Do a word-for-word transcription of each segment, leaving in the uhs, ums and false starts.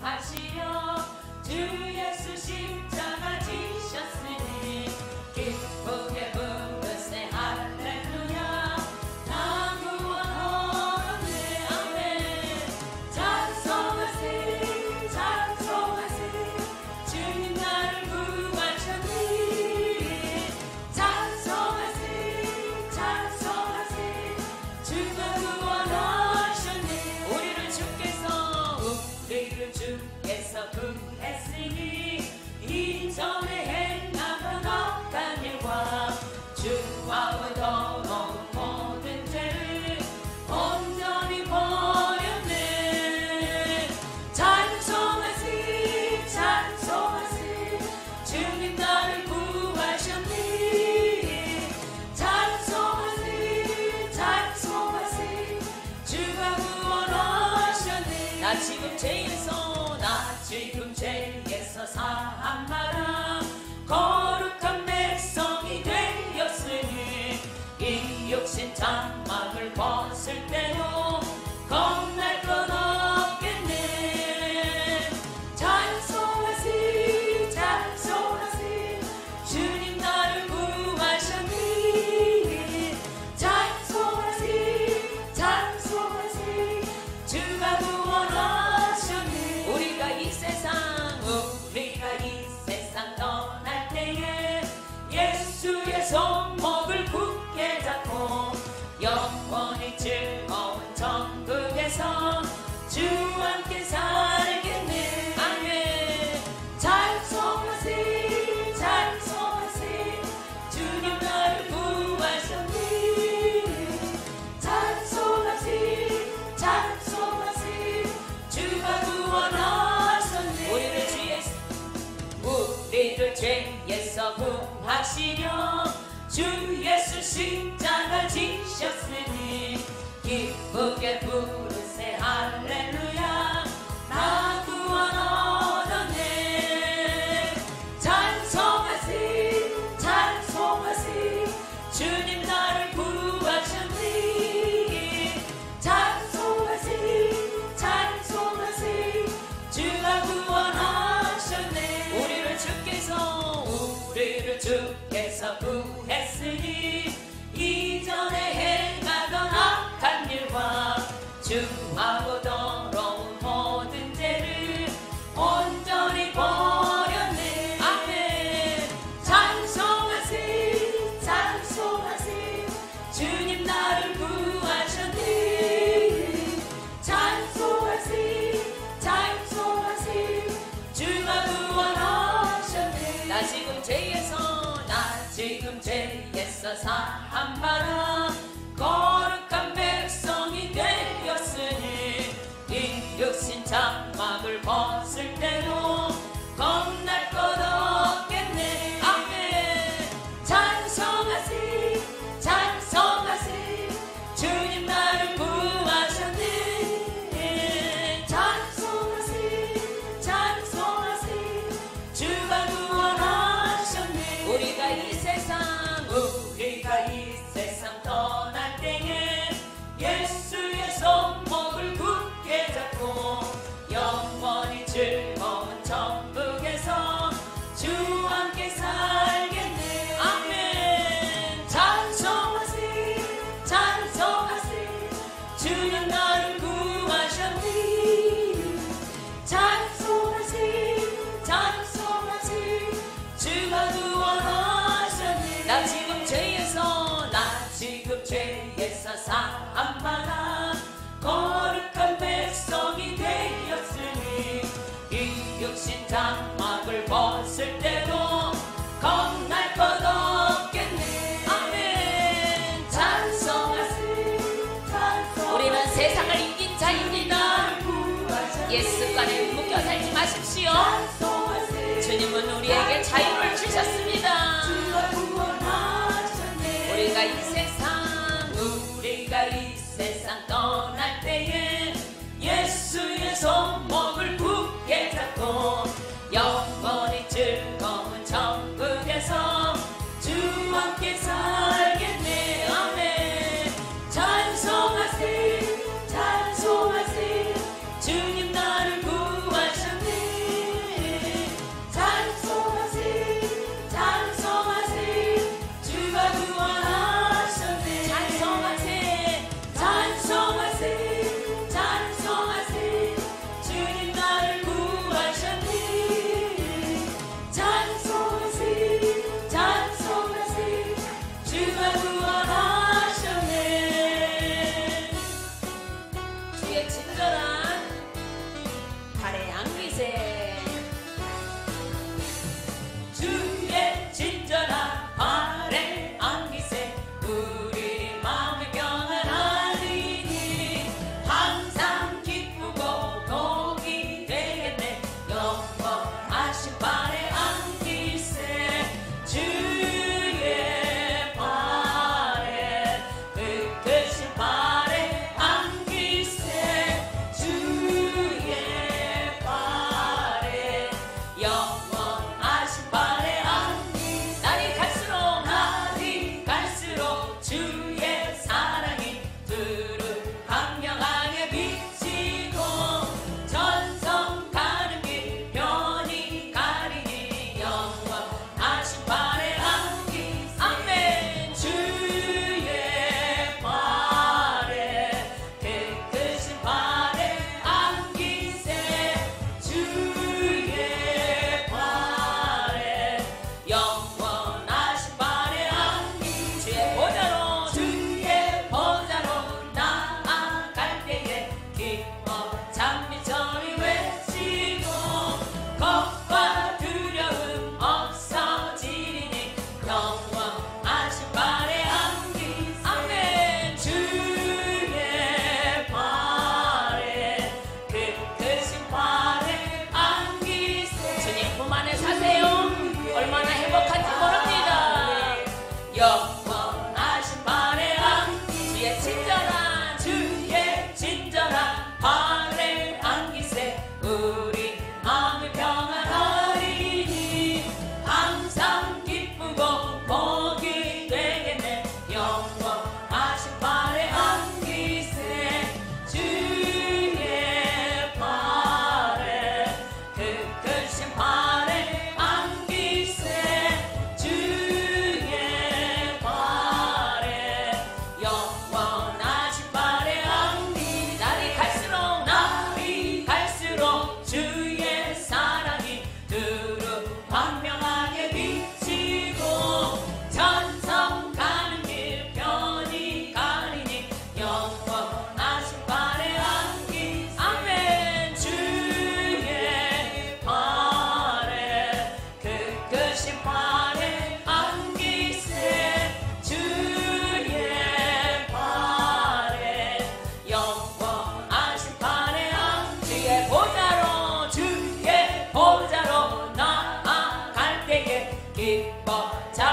구하시려 주 예수 십자가 지셨으니 기쁘게 부르세 할렐루야 나 구원 얻었네 아멘. 찬송하세 찬송하세 주님 나를 구하셨니. 찬송하세 찬송하세 주가 구원하셨네. 우리를 주께서 우리를 주께서 구했으니 이전에 행하던 악한 일과 주와 더러운 모든 죄를 온전히 버렸네. 찬송하세 찬송하세 주님 나를 구하셨니. 찬송하세 찬송하세 주가 구원하셨네. 나 지금 죄에서 나 지금 죄에서 사함하라 거룩한 백성이 되었으니 이 육신 장막을 벗을 때도 겁날 것 없겠네. 찬송하세 찬송하세 주님 나를 구하셨니. 찬송하세 찬송하세 주가 구원하셨네. 우리가 이 세상 우리가 이 세상 떠날 때에 예수의 손목을 굳게 잡고 영원히 즐거운 천국에서 주와 함께 살겠네 아멘. 찬송하세 찬송하세 주님 나를 구하셨니. 찬송하세 찬송하세 주가 구원하셨네. 우리를 죄에서 우리를 죄에서 구하시려 주 예수 십자가 지셨으니 기쁘게 부르세 할렐루야 나 구원 얻었네. 찬송하세 찬송하세 주님 나를 구하셨니. 찬송하세 찬송하세 주가 구원하셨네. 우리를 주께서 우리를 주께서 구했으니 이전에 행하던 악한 일과 주하고 더러운 모든 죄를 온전히 버렸네 아멘. 찬송하세 찬송하세 주님 나를 구하셨니. 찬송하세 찬송하세 주가 구원하셨네. 나 지금 죄에서 나 지금 죄에서 사함하라 거룩한 백성이 되었으니 이 육신 장막을 벗을 때도 겁날 것 없겠네 아멘. 찬송하세 찬송하세 주님 나를 구하셨네. 찬송하세 찬송하세 주가 구원하셨네. 우리가 이 세상 우리가 이 세상 떠날 때에 예수의 손목을 굳게 잡고 영원히 즐거운 천국에서 주와 함께 살겠네 아멘. 찬송하세 찬송하세 주님 나를 구하셨니. 찬송하세 찬송하세 주가 구원하셨네. 나 지금 죄에서 나 지금 죄에서 사함받아 거룩한 백성이 되었으니 이 육신 장막을 벗을 때도 겁날 것 없겠네 아멘. 찬송하세 찬송하세 우리는 세상을 이긴 자입니다. 예습관에 묶여 살지 마십시오. 주님은 우리에게 자유를 주셨습니다. 우리가 이 세상 우리가 이 세상 떠날 때에 예수의 손목을 굳게 잡고 영원히 즐거운 천국에서 주와 함께 살겠네 아멘. 찬송하세 찬송하세 주님 나를 구하셨네.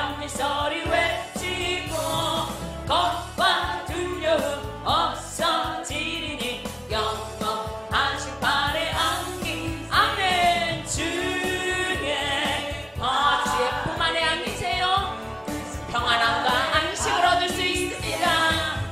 찬미소리 외치고 겁과 두려움 없어지리니 영원하신 발에 안기 아멘. 주의 아 주의 품 안에 안기세요. 평안함과 안식을 얻을 수 있습니다.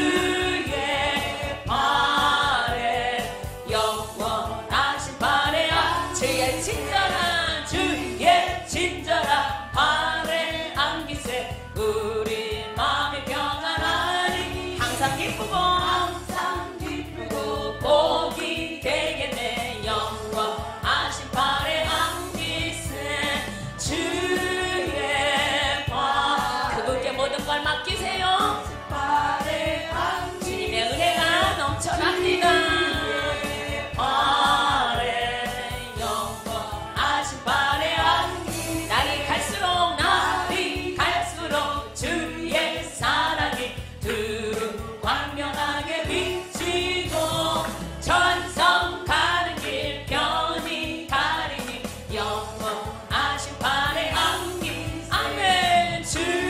주의 발에 영원하신 발에 안 주의 친절한 주의 친절한 발에 안기세. 우리 마음이 평안하니 항상 기쁘고 항상 기쁘고 복이 되겠네. 영원하신 발에 안기세. 주의 발 그분께 모든 걸 맡기세요. 발에 안기 주님의 은혜가 넘쳐납니다. 발에 영원하신 발에 안기 날이 갈수록 날이 갈수록 주의 사랑이 두루 광명하게 비치고 천성 가는 길 편히 가리니 영원하신 발에 안기 아멘.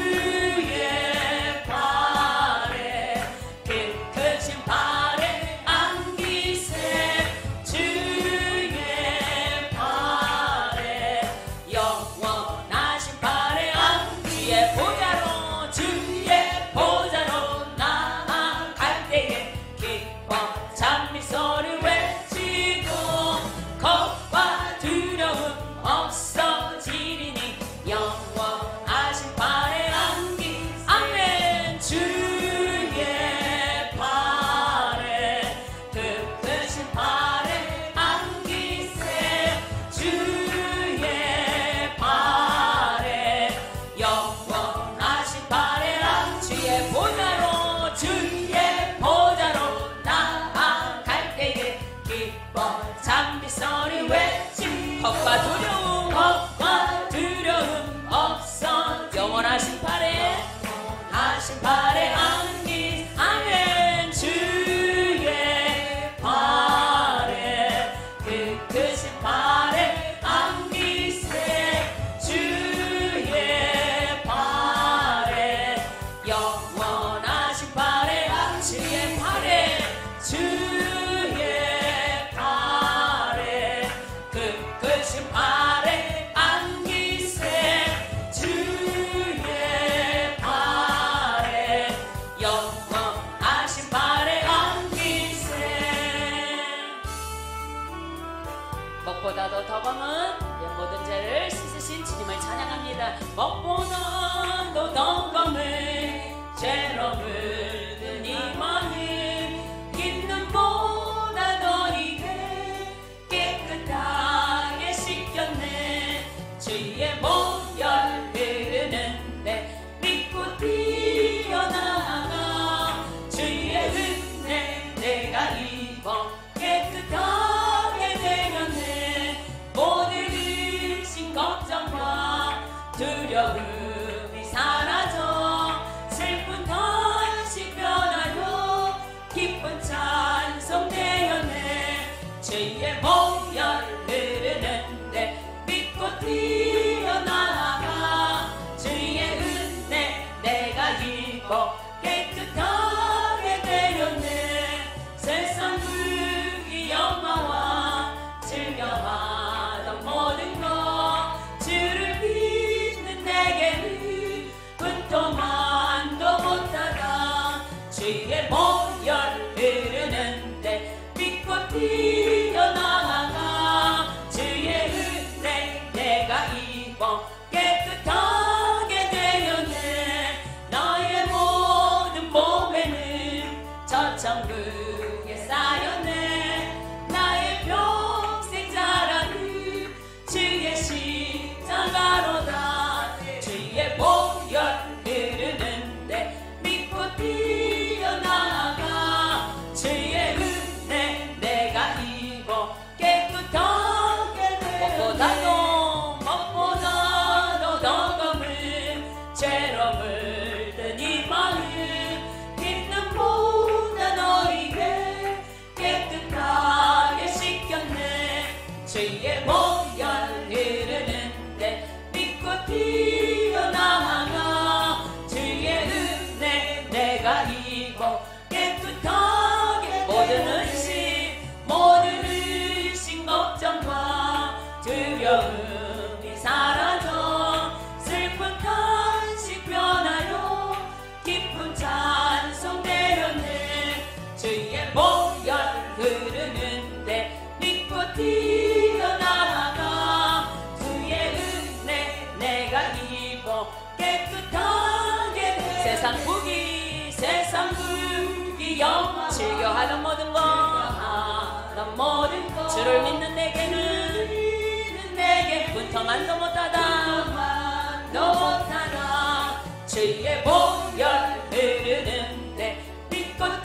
주의 발에 그 크신 발에 안기세. 주의 발에 영원하신 발에 안기에 보자로 주의 보자로 나아갈 때에 기뻐 찬미소리 외치고 겁과 두려움 없어지리니 영원하신 발에 안기 아멘. 주의 발에 그 크신 발에 안기세. 주의 발에 영원하신 발에 안 주의 보자로 주의 보자로 나아갈 때에 기뻐 찬미소리 외치 겁과 두려움 겁과 두려움 없어 영원하신 발에 하신 발에 안기 아멘. 주의 발에 그 크신 발에 안기세. 주의 발에 영원하신 발에 주의 발에 주의 발에 그 크신 발에 안기세. 주의 발에 영원하신 발에 안기세. 먹보다도 더 검은 내 모든 죄를 씻으신 주님을 찬양합니다. 먹보다도 더 검은 죄로 물든 이 마음 흰 눈보다 더 이게 깨끗하게 씻겼네. 주의 보혈 흐르는데 믿고 뛰어나가 주의 은혜 내가 입어 깨끗하게 되었네. 모든 의심 걱정과 두려움이 사라져 슬픈 다시 변하여 기쁜 찬송 되었네. 주의 보혈 흐르는데 믿고 뛰어나가 주의 은혜 내가 입어 깨끗하게 되었네. 세상 불기 영화와 즐겨하던 모든 것 주를 믿는 내게는 분토만도 못하다. 주의 보혈 흐르는데 믿고 뛰어나가 주의 은혜 내가 입어 깨끗하게 되었네. 나의 모든 세상 부귀 세상 부귀 영 즐겨하는 모든 것 하는 모든 것 주를 믿는 내게는 내게 분터만도 못하다 너 못하다 주의 보혈 흐르는데 믿고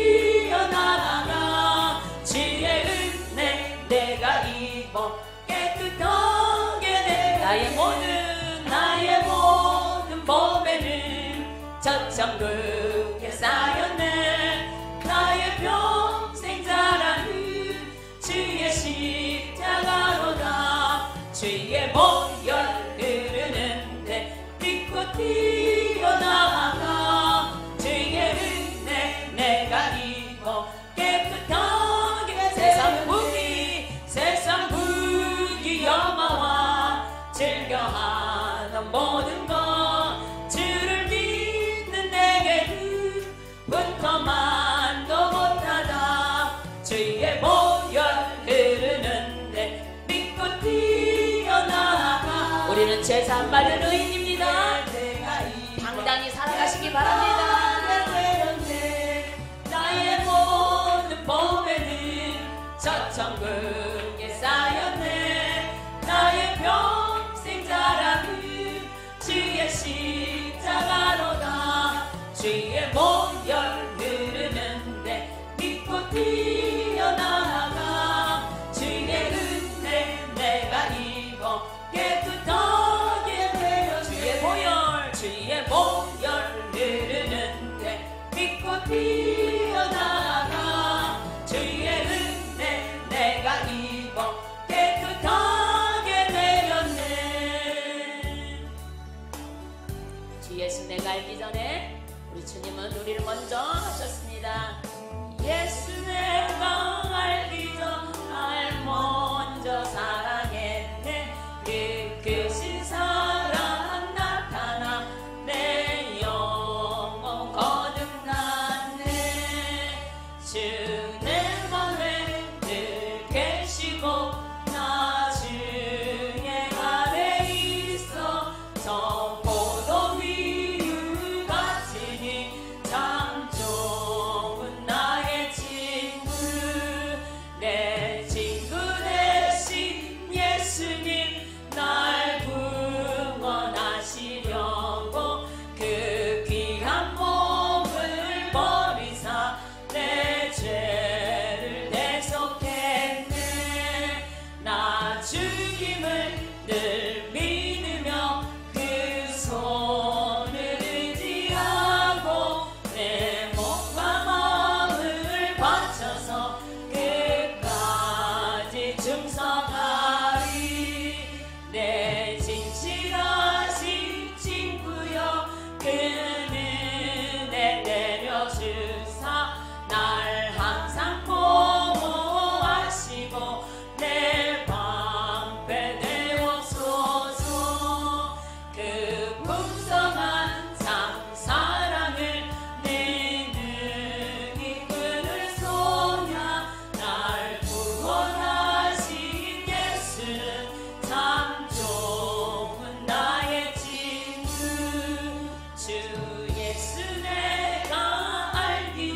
뛰어나가 주의 은혜 내가 입어 깨끗하게 돼 나의 모든 나의 모든 몸에는 저천국에 쌓였네 나의 평생 자랑은 주의 십자가로다 주의 보혈 흐르는데 믿고 뛰어나가 주의 은혜 내가 입어 깨끗하게 세상 부귀 세상 부귀 영화와 즐겨하는 모든 것 주를 믿는 내게는 분터만도 못하다 주의 보혈 흐르는데 믿고 뛰어나가 우리는 제사 안 받는 의인입니다. 당당히 살아가시기 바랍니다. 나의 모든 몸에는 저천국에 쌓였네 나의 평생 자랑은 주의 십자가로다 주의 보혈 흐르는데 믿고 뛰어나가 주의 은혜 내가 입어 깨끗하게 되어 주의 보혈 주의 보혈 흐르는데 믿고 뛰어나가 주의 은혜 내가 입어 깨끗하게 되었네 주 예수 내가 알기 전에 우리 주님은 우리를 먼저 하셨습니다. 예수 내가 알기 전 날 먼저 사랑했네 그 크신 사랑 나타나 내 영혼 거듭났네 주 내 맘에 늘 계시고 나 주의 아래 있어 저 포도 위유 같으니 참 좋은 나의 친구 내 친구 대신 예수님 날 구원하시려고 그 귀한 몸을 버리사 내 죄를 대속했네 나 주님을 늘 믿으며 그 손을 의지하고 내 몸과 마음을 바쳐서 끝까지 충성하리 내 진실하신 친구여 그 은혜 내려주사 날 항상 보호하시고 내 방패 되옵소서 그 풍성한 참 사랑을 네 능히 끊을 소냐 날 구원하신 예수는 참 좋은 나의 친구 주 예수 내가 알기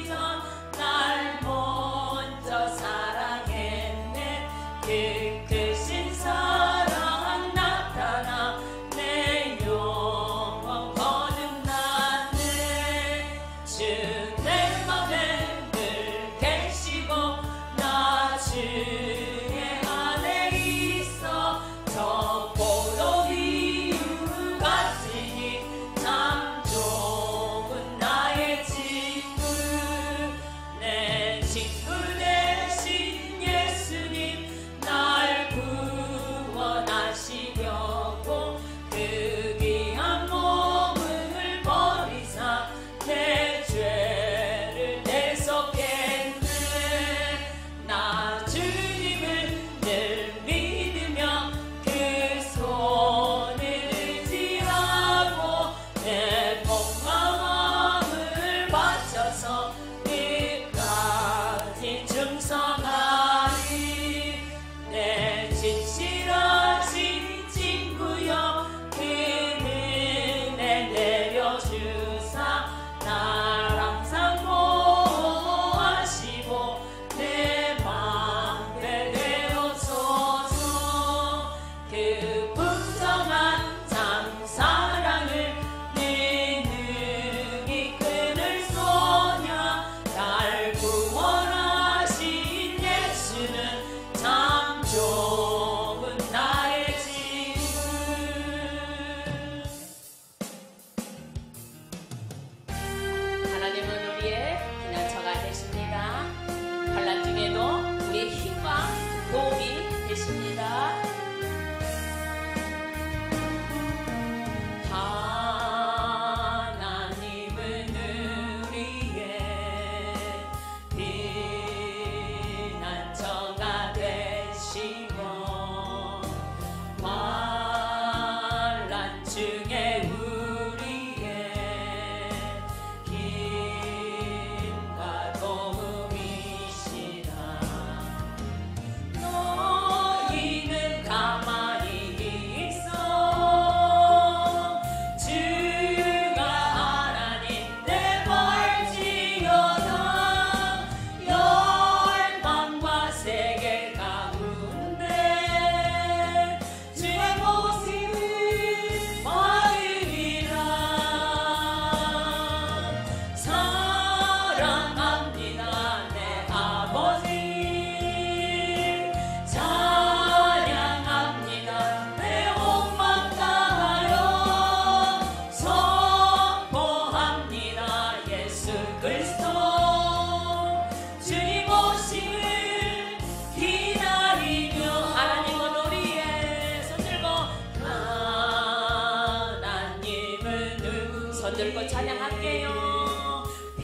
들고 찬양할게요.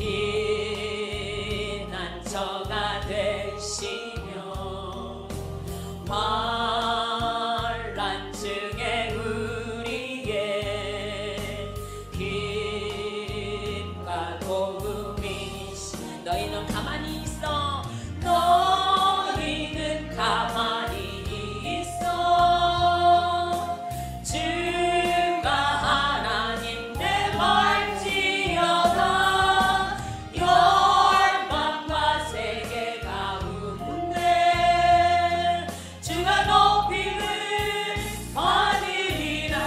피난처가 되시며 환난 중에 우리의 힘과 도움이시. 너희는 가만히 있어. 너희는 가만히 있어. 주가 하나님 내 말지어다. 열방과 세계 가운데 주가 높임을 받으리라.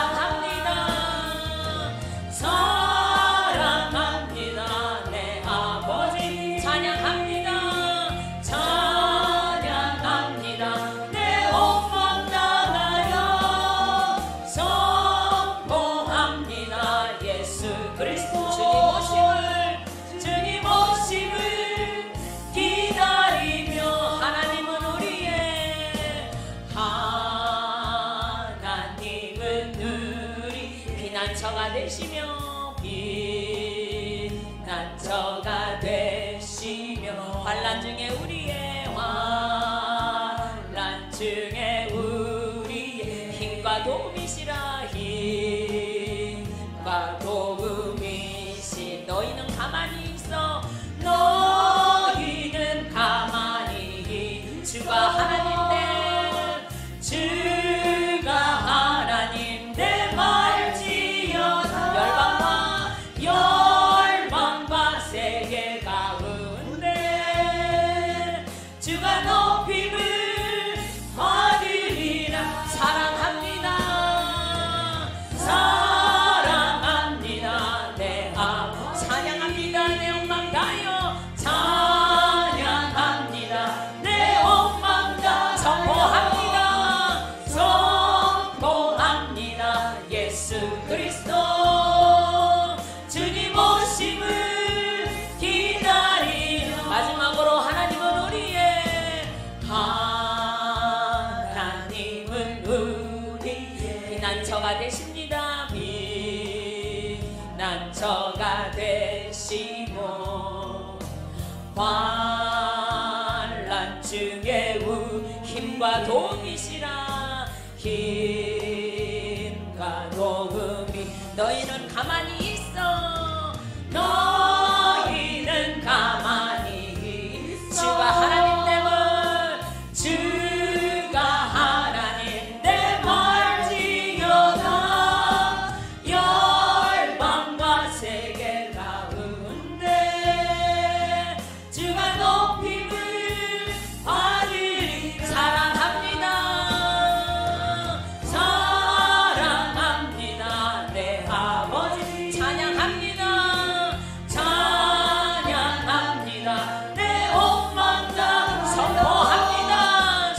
사랑합니다. 사랑합니다. 내 아버지 찬양합니다. 찬양합니다. 내 온맘 다하여 선포합니다. 예수 그리스도 주님 오심을 주님 오심을 기다리며 하나님은 우리의 하나님은 우리 피난처가 되시며 피난처가 되시며 환난 중에 우리의 환난 중에 우리의 힘과 도움이시라. 힘과 도움이시. 너희는 가만히 있어. 너희는 가만히. 주가 하나님 내 주가 하나님 내 말지어다. 열방과 열방과 세계 가운데 주가 높임을 받으리라. 사랑합니다. 사랑합니다. 내 아버 찬양합니다. 내 온맘 다하여 찬양합니다. 내 온맘 다 선포합니다. 선포합니다. 예수 그리스도 주님 오심을 기다리며. 마지막으로 하나님은 우리의 하나님은 우리의 피난처가 되십니다. 피난처가 되시고 환난 중에 우 힘과 도움이시라. 힘과 도움이. 너희는 가만히 있어. 너희는 가만히. 주가 하나님 내 말 주가 하나님 내 말지어다. 열방과 세계 가운데 주가 높임을 받으리. 사랑합니다. 사랑합니다. 내 아버지 찬양합니다. 찬양합니다. 내 온맘 다 선포합니다.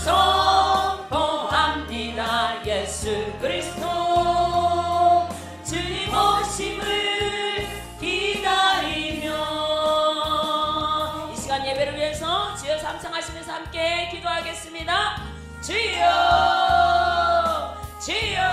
선포합니다. 예수 그리스도 주님 오심을 기다리며. 이 시간 예배를 위해서 주여 삼창하시면서 함께 기도하겠습니다. 주여 주여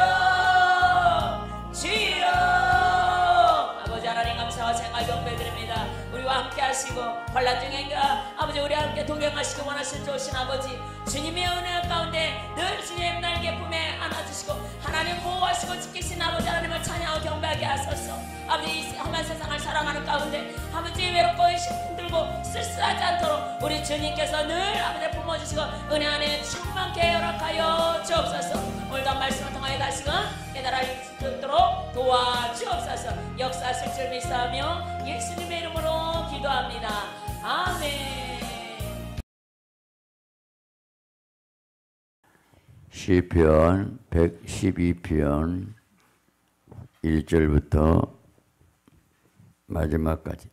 주여. 아버지 하나님 감사와 생각 경배드립니다. 우리와 함께 하시고 환난 중에 아버지 우리와 함께 동행하시고 원하시는 좋으신 아버지 주님의 은혜 가운데 늘 주님의 날개 품에 안아주시고 하나님 보호하시고 지키신 아버지 하나님을 찬양하고 경배하게 하소서. 아버지 이 험한 세상을 살아가는 가운데 아버지 외롭고 힘들고 쓸쓸하지 않도록 우리 주님께서 늘 아버지 품어주시고 은혜 안에 충만케 허락하여 주옵소서. 오늘도 말씀을 통하여 다시금 깨달아 듣도록 도와주옵소서. 역사하실 줄 믿사하며 예수님의 이름으로 기도합니다. 아멘. 시편 백십이 편 일 절부터 마지막까지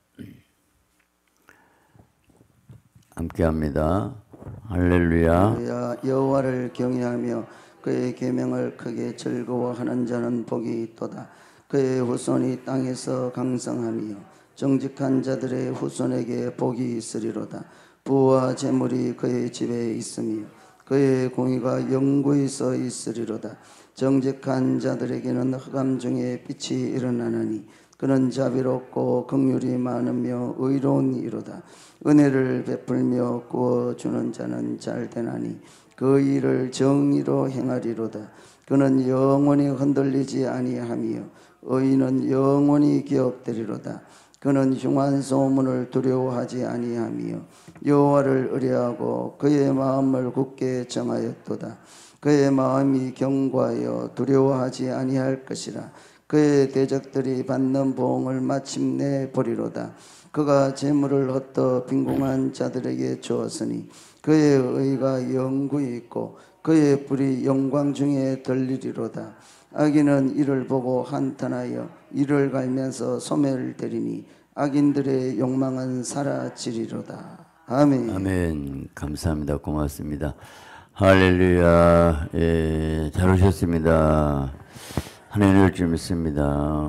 함께합니다. 할렐루야. 여호와를 경외하며 그의 계명을 크게 즐거워하는 자는 복이 있도다. 그의 후손이 땅에서 강성하며 정직한 자들의 후손에게 복이 있으리로다. 부와 재물이 그의 집에 있으며 그의 공의가 영구히 서 있으리로다. 정직한 자들에게는 흑암 중에 빛이 일어나느니 그는 자비롭고 긍휼이 많으며 의로운 이로다. 은혜를 베풀며 구워주는 자는 잘되나니 그 일을 정의로 행하리로다. 그는 영원히 흔들리지 아니하며 의인은 영원히 기억되리로다. 그는 흉한 소문을 두려워하지 아니하며 여호와를 의뢰하고 그의 마음을 굳게 정하였도다. 그의 마음이 견고하여 두려워하지 아니할 것이라. 그의 대적들이 받는 보응을 마침내 보리로다. 그가 재물을 헛어 빈궁한 자들에게 주었으니 그의 의가 영구히 있고 그의 뿔이 영광 중에 들리리로다. 악인은 이를 보고 한탄하여 이를 갈면서 소매를 때리니 악인들의 욕망은 사라지리로다. 아멘. 아멘. 감사합니다. 고맙습니다. 할렐루야. 예, 잘 오셨습니다. 하나님을 좀 믿습니다.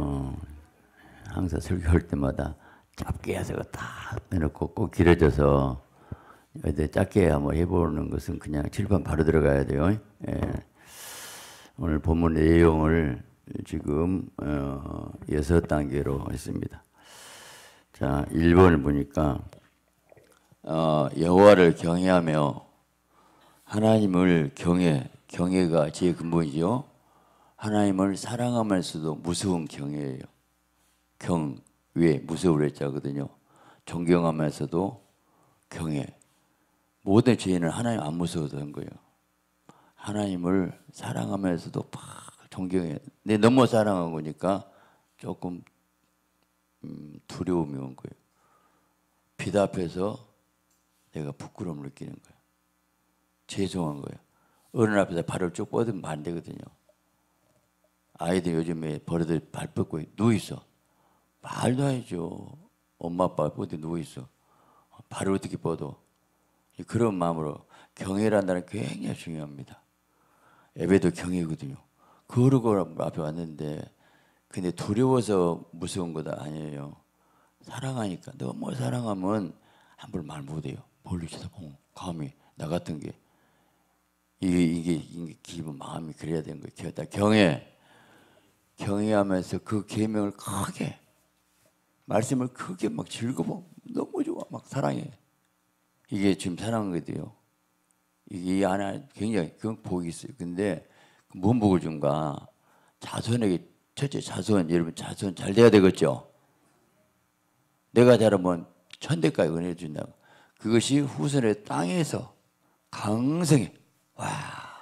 항상 설교할 때마다 짧게 해서 다 해놓고 꼭 길어져서 짧게 한번 해보는 것은 그냥 칠판 바로 들어가야 돼요. 예. 오늘 본문 내용을 지금 어, 여섯 단계로 했습니다. 자, 일 번을 보니까 어, 여호와를 경외하며 하나님을 경외, 경외가 제일 근본이죠. 하나님을 사랑하면서도 무서운 경외예요. 경외, 무서울 했자거든요. 존경하면서도 경외. 모든 죄인은 하나님 안 무서워도 한 거예요. 하나님을 사랑하면서도 막 존경해. 내 너무 사랑한 거니까 조금 음, 두려움이 온 거예요. 빛 앞에서 내가 부끄러움을 느끼는 거예요. 죄송한 거예요. 어른 앞에서 발을 쭉 뻗으면 안 되거든요. 아이들 요즘에 버릇을 발 뻗고 누워있어. 말도 해야죠. 엄마 아빠 뻗어 누워있어. 발을 어떻게 뻗어. 그런 마음으로 경외란다는 게 굉장히 중요합니다. 예배도 경외거든요. 그러고 앞에 왔는데 근데 두려워서 무서운 거 아니에요. 사랑하니까. 너무 사랑하면 함부로 말 못해요. 멀리 쳐다보면 감히 나 같은 게 이게 이게, 이게 기분 마음이 그래야 되는 거예요. 경외 경외하면서 그 계명을 크게 말씀을 크게 막 즐거워 너무 좋아 막 사랑해. 이게 지금 사랑하거든요. 이게 하나 굉장히 그 복이 있어요. 근데 뭔 복을 준가? 자손에게 첫째 자손 여러분 자손 잘 돼야 되겠죠. 내가 잘하면 천대까지 은혜 준다. 그것이 후손의 땅에서 강성해. 와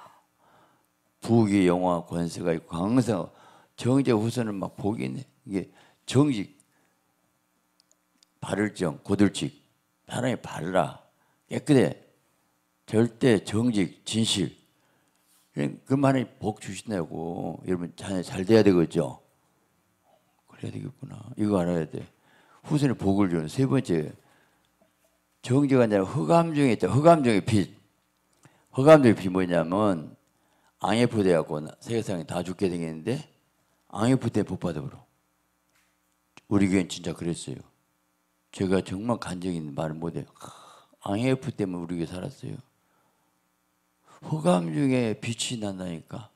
부귀 영화 권세가 있고 강성 정제 후손은 막 복이 있네. 이게 정직 바를정 고들직 사람이 발라 깨끗해 절대 정직 진실 그만이 복 주신다고 여러분 자녀 잘 돼야 되겠죠. 그래야 되겠구나. 이거 알아야 돼. 후손에 복을 주는 세 번째 정죄가 아니라 흑암 중에 있다. 흑암 중에 빛. 흑암 중에 빛 뭐냐면 앙에프 돼갖고 세상에 다 죽게 생겼는데 앙에프 때 복 받아버려. 우리 교회는 진짜 그랬어요. 제가 정말 간적 있는 말을 못해요. 앙에프 때문에 우리 교회 살았어요. 흑암 중에 빛이 난다니까.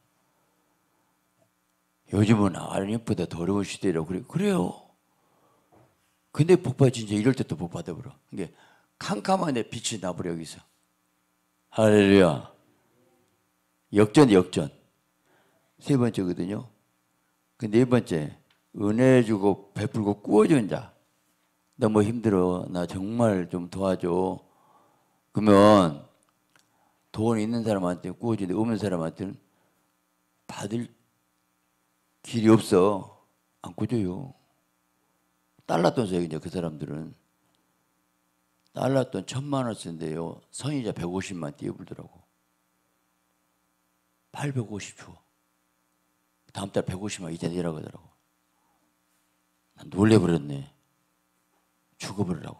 요즘은 앙에프보다 더러운 시대라고 그래. 그래요. 근데 복 받아 진짜 이럴 때 또 복 받아버려. 이게 캄캄한데 빛이 나버려 여기서. 할렐루야. 역전 역전. 세 번째거든요. 그 네 번째 은혜 주고 베풀고 구워준 자. 너무 힘들어. 나 정말 좀 도와줘. 그러면 돈 있는 사람한테 구워주는데 없는 사람한테는 받을 길이 없어. 안 구워줘요. 달러돈 써요. 이제 그 사람들은 달러돈 천만 원 쓴대요. 선이자 백오십만 띄워불더라고. 팔백오십 줘. 다음 달 백오십만 이자 내라고 하더라고. 난 놀래버렸네. 죽어버리라고.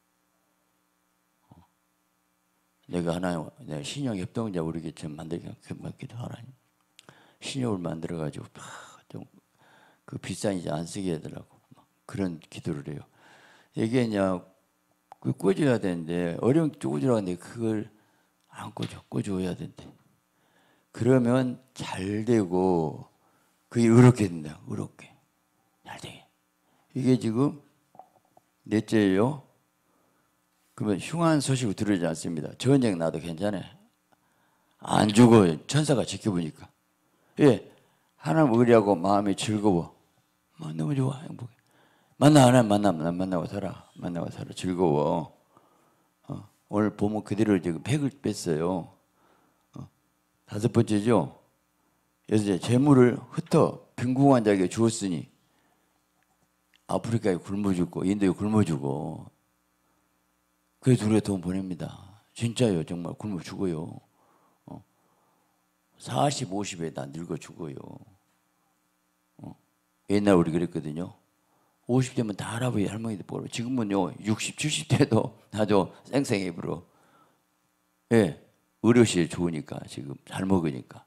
내가 하나 내가 신용 협동자 우리 좀 만들게 맡기도 하라니. 신용을 만들어가지고 좀 그 비싼 이자 안 쓰게 하더라고. 그런 기도를 해요. 이게 그냥 그 꿔줘야 되는데 어려운 꿔주라고 하는데 그걸 안 꿔줘. 꿔줘야 된대. 그러면 잘 되고 그게 의롭게 된다. 의롭게 잘 되게. 이게 지금 넷째예요. 그러면 흉한 소식을 들으지 않습니다. 전쟁 나도 괜찮아. 안 죽어요. 천사가 지켜보니까. 예, 하나님 의리하고 마음이 즐거워. 뭐 너무 좋아, 행복해. 만나 하나님 만나 만나고 살아. 만나고 살아. 즐거워. 어, 오늘 보면 그대로 지금 백을 뺐어요. 어, 다섯 번째죠. 여섯 재물을 흩어 빈궁한 자에게 주었으니 아프리카에 굶어 죽고 인도에 굶어 죽고 그래서 우리가 돈 보냅니다. 진짜요. 정말 굶어 죽어요. 어. 사십, 오십에 다 늙어 죽어요. 어. 옛날 우리 그랬거든요. 오십 되면 다 할아버지 할머니들 보러. 지금은요 육십, 칠십 대도 아주 쌩쌩해 불어. 예, 의료시에 좋으니까 지금 잘 먹으니까.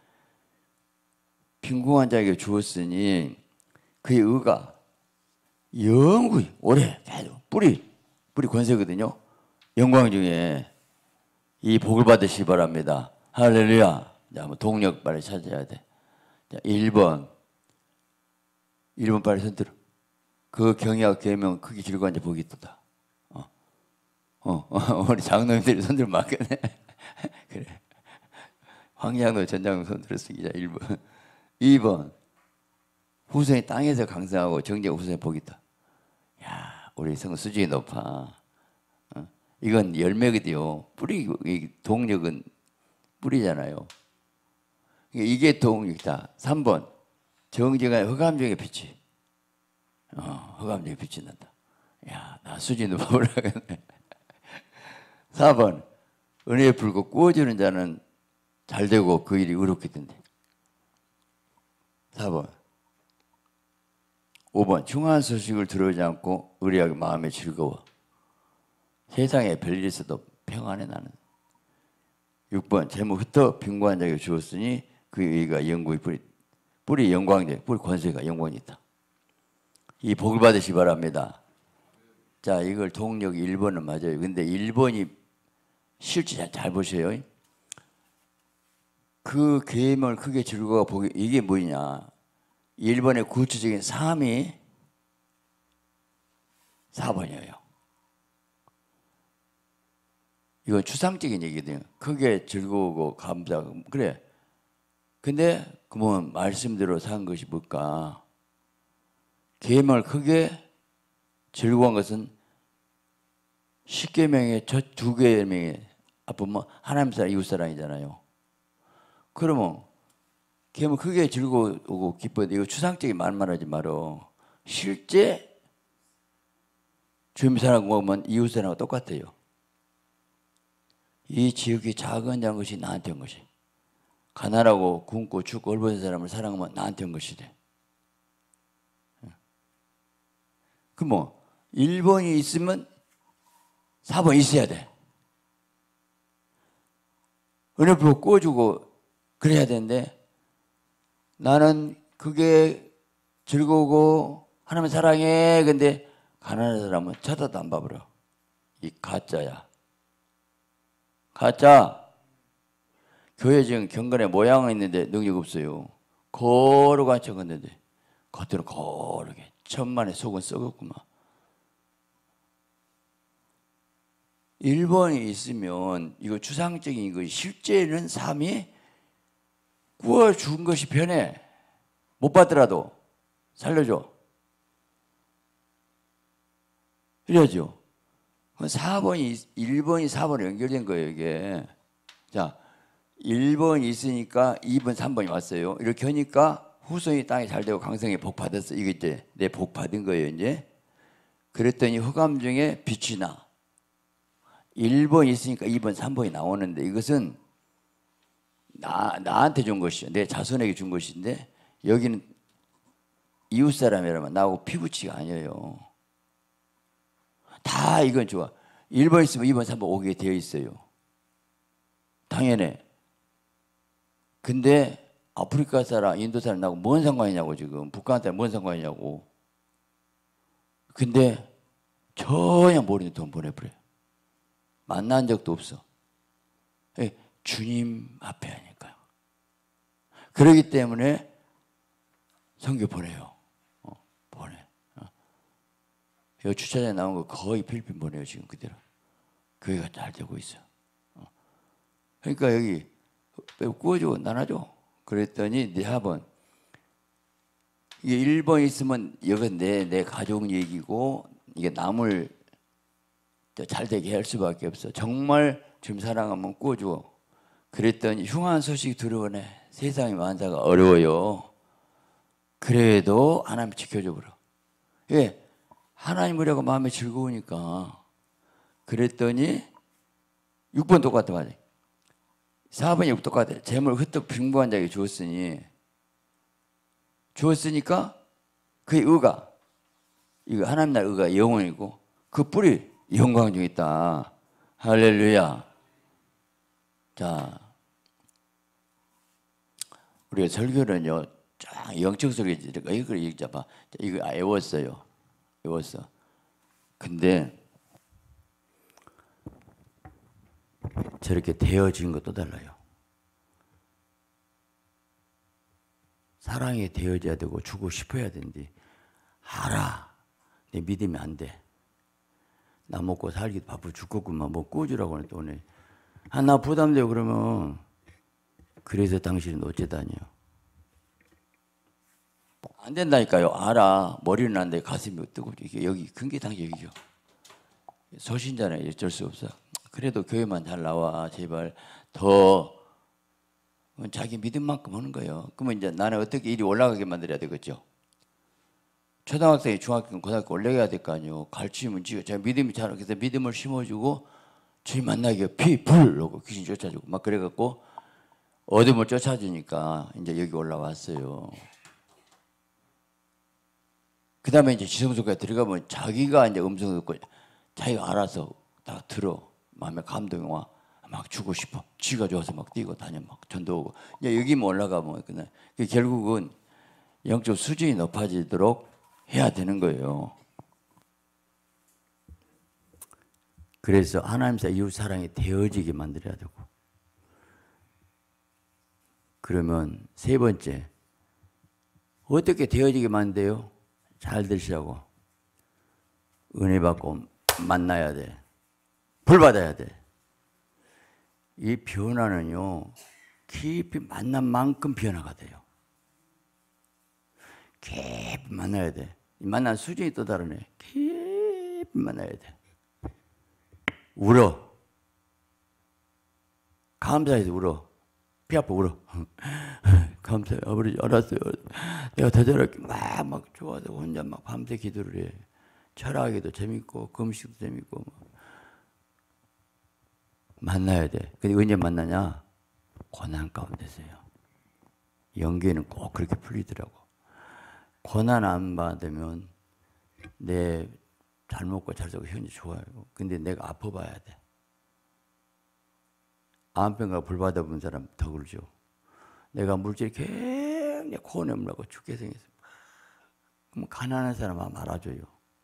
빈궁한 자에게 주었으니 그의 의가 영구히 오래 계속 뿌리 뿌리 권세거든요. 영광 중에 이 복을 받으시기 바랍니다. 할렐루야. 자, 한번 동력 빨리 찾아야 돼. 자, 일 번. 일 번 빨리 손들어. 그 경의와 계명 크게 즐거운 자 복이 있도다. 어. 어, 어, 우리 장로님들이 손들 맞겠네. 그래. 황장로 전장로 손들었으니까 일 번. 이 번. 후손이 땅에서 강성하고 정제가 후손의 복이 있다. 야, 우리 성 수준이 높아. 어? 이건 열매거든요. 뿌리, 동력은 뿌리잖아요. 이게 동력이다. 삼 번. 정제가 흑암정의 빛이. 어, 흑암정의 빛이 난다. 야, 나 수준이 높아 올라가네. 사 번. 은혜에 불고 구워주는 자는 잘 되고 그 일이 의롭게 된대. 사 번. 오 번. 흉한 소식을 들어오지 않고 의리하게 마음에 즐거워. 세상에 별일 있어도 평안해 나는. 육 번. 재물 흩어 빈곤한 자에게 주었으니 그 의가 영구히 뿌리, 뿌리 영광제, 뿌리 권세가 영광이 있다. 이 복을 받으시 바랍니다. 자, 이걸 동력 일 번은 맞아요. 근데 일 번이 실제 잘 보세요. 그 계명을 크게 즐거워 보기, 이게 뭐냐. 일 번의 구체적인 삶이 사 번이에요. 이건 추상적인 얘기거든요. 크게 즐거우고 감사하고. 그래. 근데 그러면 말씀대로 산 것이 뭘까? 계명을 크게 즐거운 것은 십계명의 첫 두 계명의 앞은 뭐 하나님 사랑 이웃사랑이잖아요. 그러면 계명 크게 즐거우고 기뻐야 돼. 이거 추상적인 말만 하지 말어. 실제 주님 사랑하고 보면 이웃 사랑하고 똑같아요. 이 지역이 작은 작은 것이 나한테 온 것이. 가난하고 굶고 죽고 얼버린 사람을 사랑하면 나한테 온 것이래. 그럼 뭐 일 번이 있으면 사 번 있어야 돼. 은혜 부어 구워주고 그래야 되는데 나는 그게 즐거우고 하나님 사랑해. 근데 가난한 사람은 쳐다도 안 봐버려. 이 가짜야. 가짜. 교회 지금 경건에 모양은 있는데 능력 없어요. 거룩한 척했는데 겉으로 거룩해. 천만의 속은 썩었구만. 일 번이 있으면 이거 추상적인 거 실제는 삶이 구워 죽은 것이 변해. 못 받더라도 살려줘. 이래야죠. 사 번이 일 번이 사 번에 연결된 거예요, 이게. 자, 일 번이 있으니까 이 번, 삼 번이 왔어요. 이렇게 하니까 후손이 땅에 잘 되고 강성에 복 받았어. 이게 이제 내 복 받은 거예요, 이제. 그랬더니 흑암 중에 빛이 나. 일 번이 있으니까 이 번, 삼 번이 나오는데 이것은 나, 나한테 준 것이요. 내 자손에게 준 것인데 여기는 이웃 사람이라면 나하고 피부치가 아니에요. 다 이건 좋아. 일 번 있으면 이 번, 삼 번 오게 되어 있어요. 당연해. 근데 아프리카 사람, 인도 사람 나하고 뭔 상관이냐고 지금. 북한한테 뭔 상관이냐고. 근데 전혀 모르는 돈 보내버려요. 만난 적도 없어. 주님 앞에 하니까요. 그러기 때문에 선교 보내요. 어, 보내. 어. 여기 주차장에 나온 거 거의 필리핀 보내요 지금 그대로. 교회가 잘 되고 있어. 어. 그러니까 여기 구워주고 나눠줘. 그랬더니 네 합은 이게 일 번 있으면 이건 내, 내 가족 얘기고 이게 남을 잘 되게 할 수밖에 없어. 정말 주님 사랑하면 구워주고. 그랬더니 흉한 소식 들어오네. 세상이 만사가 어려워요. 그래도 하나님 지켜줘 버려. 예, 하나님 우리하고 마음이 즐거우니까. 그랬더니 육 번 똑같아 맞아. 사 번이 똑같아. 재물 흩떡 빈부한 자에게 주었으니 주었으니까 그의 의가 이거 하나님 나라 의가 영원이고 그 뿌리 영광 중에 있다. 할렐루야. 자, 우리가 설교는요, 쫙 영적 소리 이거 이거 읽자 봐. 이거 외웠어요. 외웠어. 근데 저렇게 되어진 것도 달라요. 사랑이 되어져야 되고 주고 싶어야 되는데 알아. 내 믿으면 안 돼. 나 먹고 살기 바빠 죽겠구만. 뭐 꾸주라고 하는 또 오늘. 아, 나 부담돼요 그러면. 그래서 당신은 어쩌다니요. 안 된다니까요. 알아. 머리는 안 돼. 가슴이 뜨거워. 이게 여기 큰 게 당신 여기죠. 소신자는 어쩔 수 없어. 그래도 교회만 잘 나와. 제발 더 자기 믿음만큼 하는 거예요. 그러면 이제 나는 어떻게 일이 올라가게 만들어야 되겠죠. 초등학생이 중학교, 고등학교 올라가야 될 거 아니에요. 가르치면 지가 제가 믿음이 잘 그래서 믿음을 심어주고 주님 만나게 피, 불 놓고 귀신 쫓아주고 막 그래갖고 어둠을 쫓아주니까 이제 여기 올라왔어요. 그 다음에 이제 지성소까지 들어가면 자기가 이제 음성 듣고 자기가 알아서 다 들어. 마음에 감동이 와. 막 주고 싶어. 쥐가 좋아서 막 뛰고 다녀. 막 전도하고. 이제 여기만 올라가면 그냥 결국은 영적 수준이 높아지도록 해야 되는 거예요. 그래서 하나님과 이웃 사랑이 되어지게 만들어야 되고. 그러면 세 번째. 어떻게 되어지게 만들어요? 잘 들으시라고. 은혜 받고 만나야 돼. 불 받아야 돼. 이 변화는요, 깊이 만난 만큼 변화가 돼요. 깊이 만나야 돼. 만난 수준이 또 다르네. 깊이 만나야 돼. 울어. 감사해서 울어. 피 아파 울어. 감사해요. 아버지 알았어요. 내가 더 잘할게. 막, 막 좋아서 혼자 막 밤새 기도를 해. 철학에도 재밌고 금식도 재밌고 막. 만나야 돼. 근데 언제 만나냐? 고난 가운데서요. 연기는 꼭 그렇게 풀리더라고. 고난 안 받으면 내 잘 먹고 잘 살고 현재 좋아요. 근데 내가 아파봐야 돼. 암병과 불 받아본 사람 더 그러죠. 내가 물질이 굉장히 코너물하고 죽게 생겼어. 그럼 가난한 사람 아마 알아줘요.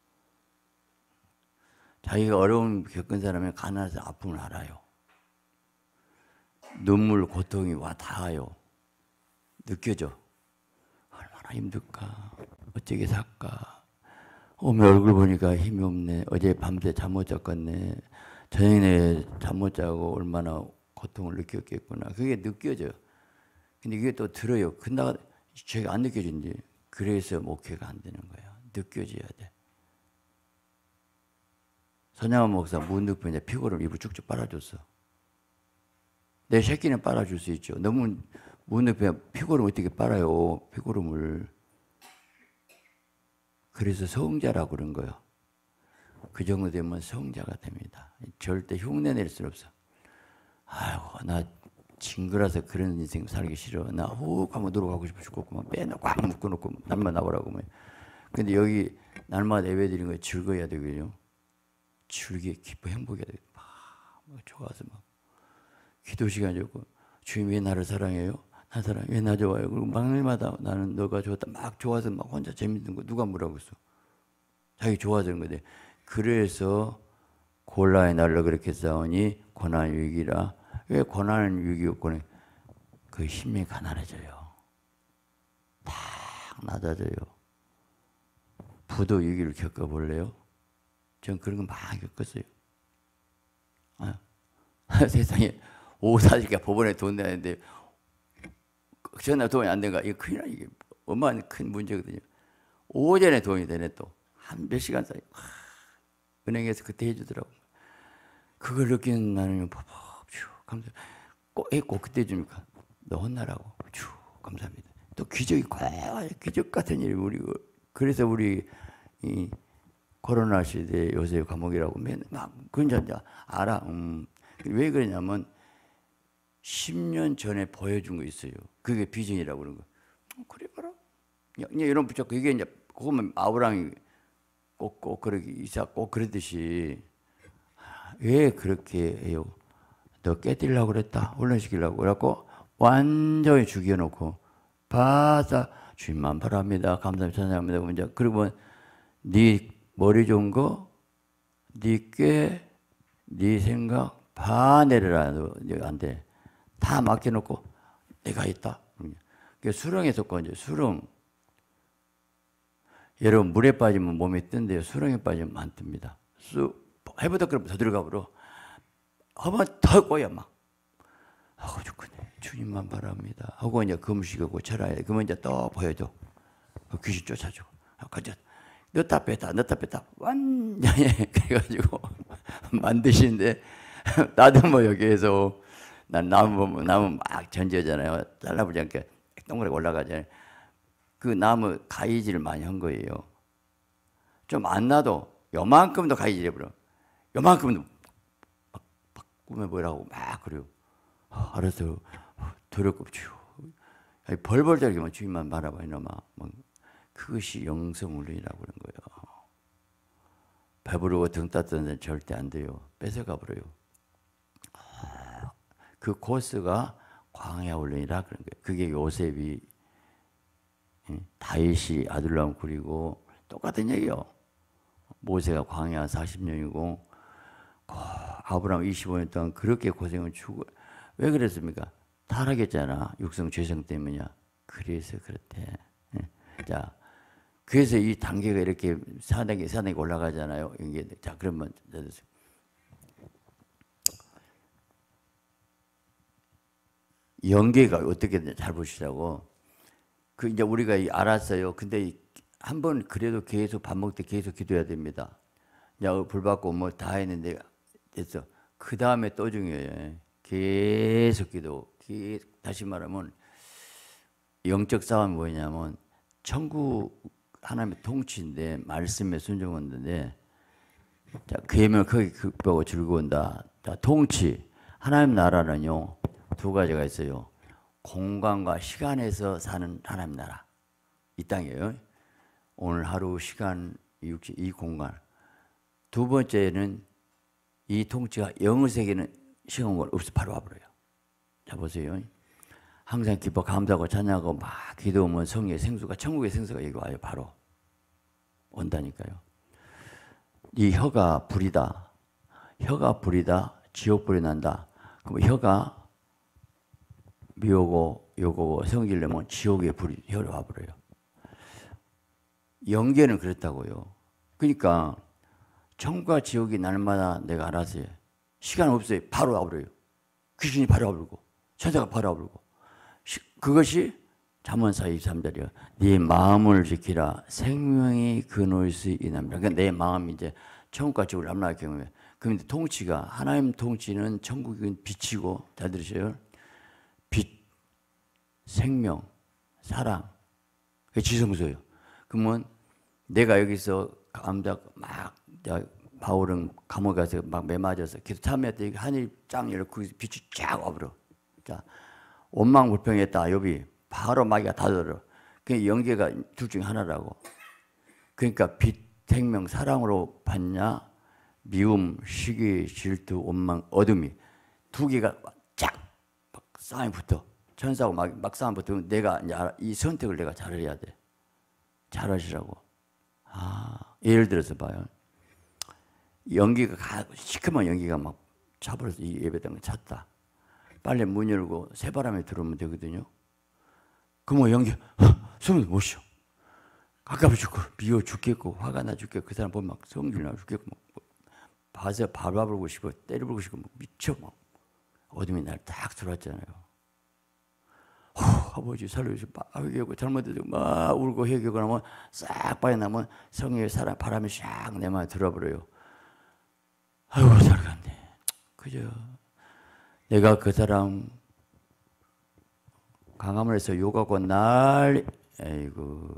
자기가 어려움 겪은 사람은 가난해서 아픔을 알아요. 눈물, 고통이 와 닿아요. 느껴져. 얼마나 힘들까. 어쩌게 살까. 오늘 얼굴 보니까 힘이 없네. 어제 밤새 잠 못 잤겠네. 저녁에 잠 못 자고 얼마나 고통을 느꼈겠구나. 그게 느껴져요. 근데 이게 또 들어요. 근데 제가 안 느껴진대. 그래서 목회가 안 되는 거예요. 느껴져야 돼. 선양원 목사 무능병자 피고를 입을 쭉쭉 빨아줬어. 내 새끼는 빨아줄 수 있죠. 너무 무능병자 피고를 어떻게 빨아요. 피고름을. 그래서 성자라고 그런 거예요. 그 정도 되면 성자가 됩니다. 절대 흉내 낼 수는 없어. 아이고 나 징그러서 그런 인생 살기 싫어. 나 훅 한번 들어가고 싶어 죽겠구만. 빼놓고 꽉 묶어놓고 날만 나오라고. 근데 여기 날마다 예배 드리는 거에 즐거워야 되거든요. 즐기게 기뻐 행복해야 돼. 막, 막 좋아서 막 기도 시간 좋고 주님 왜 나를 사랑해요? 나 사랑 왜 나 좋아요? 그리고 막날마다 나는 너가 좋았다 막 좋아서 막 혼자 재밌는 거 누가 뭐라고 했어? 자기 좋아서 그런 건데 그래서 골라의 날로 그렇게 싸우니 고난 위기라. 왜 고난 위기였거든? 그 힘이 가난해져요. 딱 낮아져요. 부도 위기를 겪어볼래요? 전 그런 거 많이 겪었어요. 아, 세상에 오사니까 법원에 돈 내는데 전화 돈이 안 된가? 이거 큰일 나. 이게 어마어마한 큰 문제거든요. 오전에 돈이 되네 또. 한 몇 시간 사이. 하, 은행에서 그때 해주더라고. 그걸 느끼는 나는 법, 주 감사. 꼭, 꼭 그때 해주니까 너 혼나라고. 주 감사합니다. 또 기적이 꼭 기적 같은 일이 우리 그래서 우리 이 코로나 시대 요새 과목이라고 맨날 막 그런 자 알아. 음. 왜 그러냐면 십 년 전에 보여준 거 있어요. 그게 비전이라고 그런 거. 어, 그래 봐라. 이런 붙여 그게 이제 그거면 아브라함이 꼭꼭 그러기 이사 꼭 그러듯이 왜 그렇게 해요? 너 깨뜨리려고 그랬다. 훈련시키려고 그래갖고 완전히 죽여놓고 바사 주님만 바랍니다. 감사합니다. 찬양합니다. 이제 그러면 네 머리 좋은 거, 네 꾀, 네 생각 다 내려라. 안 돼. 다 맡겨놓고 내가 있다. 그 수렁에 속고 이제 수렁. 여러분 물에 빠지면 몸이 뜬대요. 수렁에 빠지면 안 뜹니다. 쑥 해보다 그러면 더 들어가 버려. 하면 더 꼬여 막. 하고 죽겠네. 주님만 바랍니다. 하고 이제 금식하고 철야해. 그러면 이제 또 보여줘. 귀신 쫓아줘. 가자. 넣다 뺐다 넣다 뺐다 완전히 그래가지고 만드시는데 나도 뭐 여기에서 난 나무 보면 나무 막 전지하잖아요. 잘라보지 않게 동그랗게 올라가잖아요. 그 나무 가위질을 많이 한 거예요. 좀 안 나도 요만큼도 가위질 해버려. 요만큼도 막, 막 꾸며보라고 막 그래요. 아, 알았어. 더럽고 벌벌 떨기만 주님만 바라봐 이놈아. 뭐, 그것이 영성훈련이라고 그런 거예요. 배부르고 등 따뜻한 데는 절대 안 돼요. 뺏어가 버려요. 아, 그 코스가 광야 훈련이라 그런 거예요. 그게 요셉이 다윗이 아둘람 그리고 똑같은 얘기요. 모세가 광야 사십 년이고 아브라함 이십오 년 동안 그렇게 고생을 주고 왜 그랬습니까? 타락했잖아. 육성 죄성 때문이야. 그래서 그렇대. 자, 그래서 이 단계가 이렇게 사 단계, 사 단계 올라가잖아요. 이게 자 그러면 연계가 어떻게 잘 보시자고. 그 이제 우리가 알았어요. 근데 한 번 그래도 계속 밥 먹을 때 계속 기도해야 됩니다. 야, 불 받고 뭐 다 했는데 됐어. 그 다음에 또 중요해요. 계속 기도. 계속, 다시 말하면 영적 싸움이 뭐냐면 천국 하나님의 통치인데 말씀에 순종하는데 자, 계명 거기 극복하고 즐거운다. 자, 통치. 하나님 나라는요 두 가지가 있어요. 공간과 시간에서 사는 하나님 나라. 이 땅이에요. 오늘 하루 시간 육체 이 공간. 두 번째는 이 통치가 영의 세계는 시간 공간 없어 바로 와버려요. 자 보세요. 항상 기뻐 감사하고 찬양하고 막 기도하면 성의 생수가 천국의 생수가 여기 와요. 바로 온다니까요. 이 혀가 불이다. 혀가 불이다. 지옥 불이 난다. 그럼 혀가 미오고 요거고 성질내면 지옥의 불이 혀로 와버려요. 영계는 그렇다고요. 그러니까 천국과 지옥이 날마다 내가 알아서 해. 시간 없어요. 바로 와버려요. 귀신이 바로 와버리고 천사가 바로 와버리고 그것이 잠언사 이십삼 절이요. 네 마음을 지키라. 생명이 근원이 이남이라. 그러니까 내 마음이 이제 천국과 지옥을 남나의 경우에 그런데 통치가 하나님 통치는 천국은 빛이고 잘 들으세요. 빛, 생명, 사랑 그게 지성소예요. 그러면 내가 여기서 감작 막 바울은 감옥에 가서 막 매맞아서 계속 참여했더니 하늘이 쫙 열고 빛이 쫙 와버려. 자, 원망불평했다 욥이 바로 마귀가 다 들어. 그 영계가 둘 중에 하나라고. 그러니까 빛, 생명, 사랑으로 받냐 미움, 시기, 질투, 원망, 어둠이 두 개가 쫙 싸움이 붙어. 천사하고 막, 막 싸움 붙으면 내가 이제 이 선택을 내가 잘해야 돼. 잘하시라고. 아, 예를 들어서 봐요. 연기가 가, 시커먼 연기가 막 차버려서 이 예배당을 찼다. 빨리 문 열고 새바람이 들어오면 되거든요. 그러면 연기, 숨을 못 쉬어. 가까워 죽고, 미워 죽겠고, 화가 나 죽겠고, 그 사람 보면 막 성질 나 죽겠고, 막 가서 밟아불고 싶고 때려불고 싶고 미쳐 막 어둠이 날 딱 들어왔잖아요. 후, 아버지 살려주시고 막 회개하고 잘못해도 막 울고 회개하고 나면 싹 빠져나면 성령의 사람 바람이 샥 내 마음에 들어버려요. 아이고 잘 갔네. 그죠. 내가 그 사람 강화문에서 욕하고 날 아이고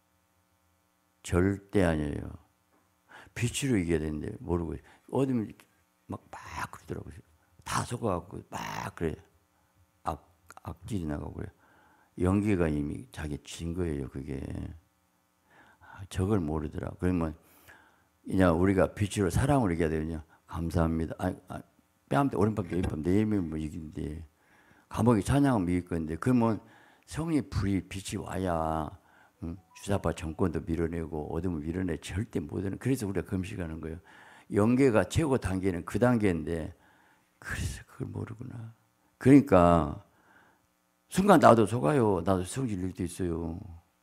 절대 아니에요. 빛으로 이겨야 되는데 모르고 어둠이 막 막 그러더라고요. 다 속아갖고 막 그래. 악, 악질이 나가고 그래. 연기가 이미 자기 진 거예요. 그게. 아, 저걸 모르더라. 그러면 그냥 우리가 빛으로 사랑을 이겨야 되거든요. 감사합니다. 아, 아, 뺨 때 오른밤 내일밤 내일밤 뭐 이긴데 감옥에 찬양은 미길 건데 그러면 성령의 불이 빛이 와야 응? 주사파 정권도 밀어내고 어둠을 밀어내 절대 못하는. 그래서 우리가 금식하는 거예요. 영계가 최고 단계는 그 단계인데 그래서 그걸 모르구나. 그러니까 순간 나도 속아요. 나도 성질 낼 때 있어요.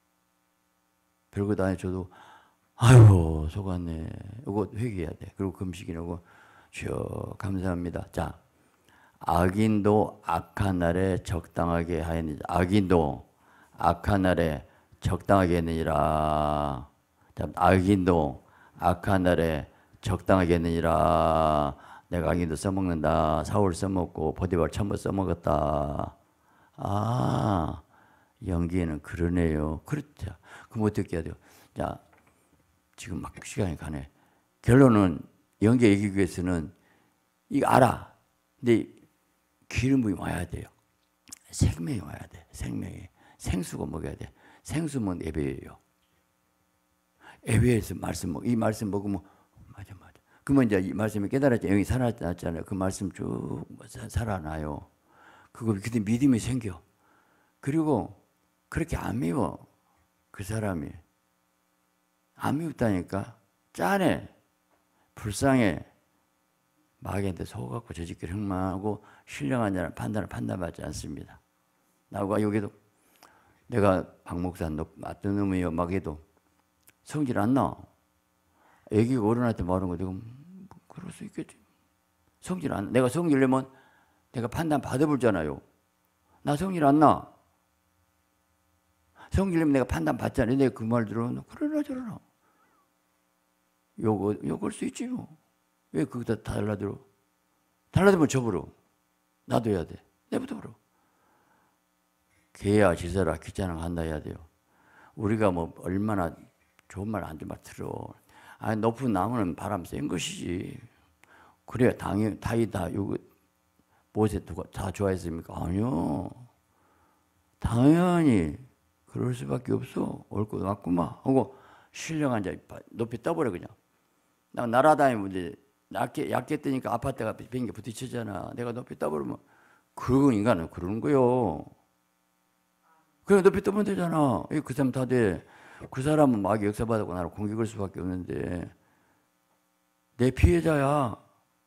별거 다 해줘도 아유 속았네. 이거 회개해야 돼. 그리고 금식이라고 주여 감사합니다. 자, 악인도 악한 날에 적당하게 하였느니라. 악인도 악한 날에 적당하게 했느니라. 자, 악인도 악한 날에 적당하게 했느니라. 내가 악인도 써먹는다. 사울 써먹고 보디발 천부 써먹었다. 아, 연기에는 그러네요. 그렇죠. 그럼 어떻게 해야 돼요? 자, 지금 막 시간이 가네. 결론은 연기 이기기 위해서는 이거 알아. 근데 기름이 와야 돼요. 생명이 와야 돼. 생명이. 생수가 먹어야 돼. 생수면 예배예요. 예배에서 말씀 먹, 이 말씀 먹으면 맞아 맞아. 그러면 이제 이 말씀이 깨달았잖아요. 영이 살아났잖아요. 그 말씀 쭉 살아나요. 그거 그때 믿음이 생겨. 그리고 그렇게 안 미워. 그 사람이 안 미웠다니까. 짠해. 불쌍해. 마귀한테 속아갖고 저짓길 흥망하고 신령한 자는 판단을 판단받지 않습니다. 나와 여기도 내가 박 목사 맞던 놈이요 막 해도 성질 안 나. 애기가 어른한테 말하는 거 내가 뭐 그럴 수 있겠지. 성질 안 나. 내가 성질 내면 내가 판단 받아볼잖아요. 나 성질 안 나. 성질 내면 내가 판단 받잖아요. 내가 그 말 들어. 그러나 저러나. 욕, 욕할 수 있지 뭐. 왜 그거 다 달라들어? 달라들면 저부러. 나도 해야 돼. 내부터 부러. 개야 지서라 귀찮아 한다 해야 돼요. 우리가 뭐 얼마나 좋은 말 안 좋은 말 들어. 아니 높은 나무는 바람 센 것이지. 그래 당연 다이 다 요거 모세 누가 다 좋아했습니까? 아니요. 당연히 그럴 수밖에 없어. 올 것 같구만 하고 신령한 자 높이 떠버려 그냥. 나 날아다니면 이제 약게 약게 뜨니까 아파트가 비행기 부딪히잖아. 내가 높이 떠버리면 그런 인간은 그러는 거요. 그래 높이 떠면 되잖아. 그 사람 다 돼. 그 사람은 마귀 역사받고 나를 공격할 수밖에 없는데 내 피해자야.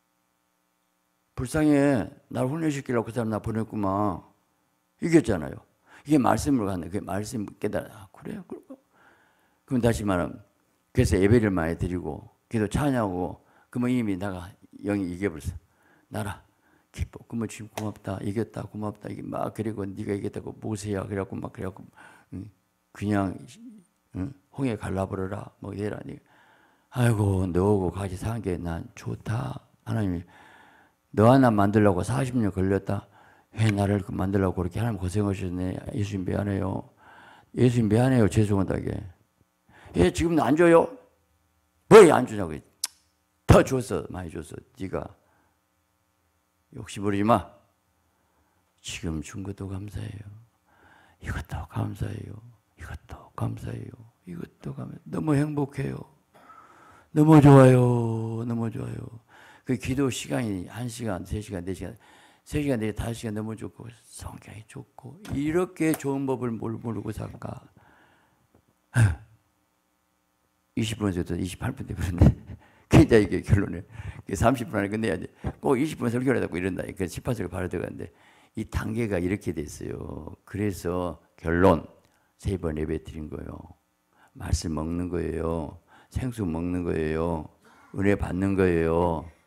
불쌍해. 나를 훈련시키려고 그 사람 나 보냈구만. 이겼잖아요. 이게 말씀으로 갔네. 그게 말씀 깨달아. 아, 그래요? 그럼 다시 말하면 그래서 예배를 많이 드리고 기도 찬양하고 그러면 이미 내가 영이 이겨버렸어. 나라 기뻐. 그러면 지금 고맙다. 이겼다. 고맙다. 이게 막 그리고 네가 이겼다고 모세야. 그래갖고 막 그래갖고 그냥 응? 홍해 갈라버려라. 뭐 이래라니. 아이고 너하고 같이 사는 게 난 좋다. 하나님이 너 하나 만들려고 사십 년 걸렸다. 왜 나를 만들려고 그렇게 하나님 고생하셨네. 예수님 미안해요. 예수님 미안해요. 죄송하다게. 예, 지금 안 줘요? 왜 안 주냐고. 더 줬어. 많이 줬어. 네가 욕심 부리지 마. 지금 준 것도 감사해요. 이것도 감사해요. 이것도 감사해요. 이것도 감사해요. 너무 행복해요. 너무 좋아요. 너무 좋아요. 그 기도 시간이 한 시간, 세 시간, 네 시간, 세 시간, 네, 다섯 시간 너무 좋고 성격이 좋고 이렇게 좋은 법을 뭘 모르고 살까? 이십 분에서 이십팔 분 되버렸네. 그러니까 이게 결론을 삼십 분 안에 끝내야 돼. 꼭 이십 분 설교를 하고 이런다. 그래서 십팔 바로 들어가는데 이 단계가 이렇게 됐어요. 그래서 결론 세 번 예배 드린 거예요. 말씀 먹는 거예요. 생수 먹는 거예요. 은혜 받는 거예요.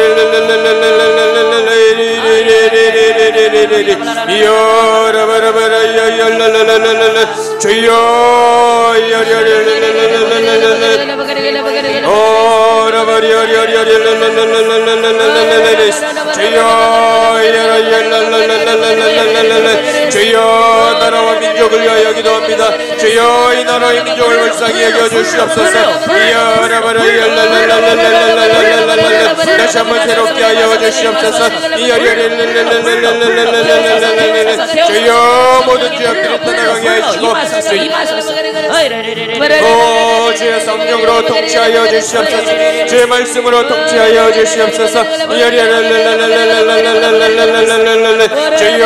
주여 나라와 민족을 위하여 기도합니다. 주여 이 나라의 민족을 불쌍히 여겨 주시옵소서. 다시 한번 새롭게 하여 주시옵소서. 주여 모든 죄악들을 떠나가게 하시고 오 주의 성령으로 통치하여 주시옵소서. 주의 말씀으로 통치하여 주시옵소서. 주여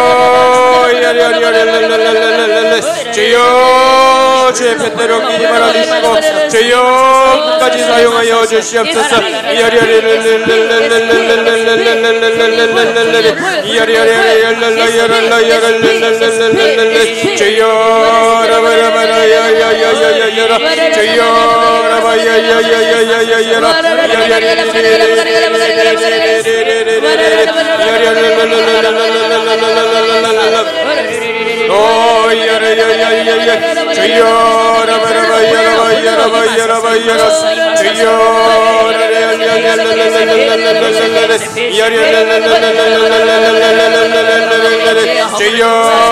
주여 주의 편대로 끼지 말아주시고 주여 끝까지 사용하여 주시옵소서. 주여 오 야야야야야 주여 라바라바 야라바 야라바 야라바 야라 주여 주여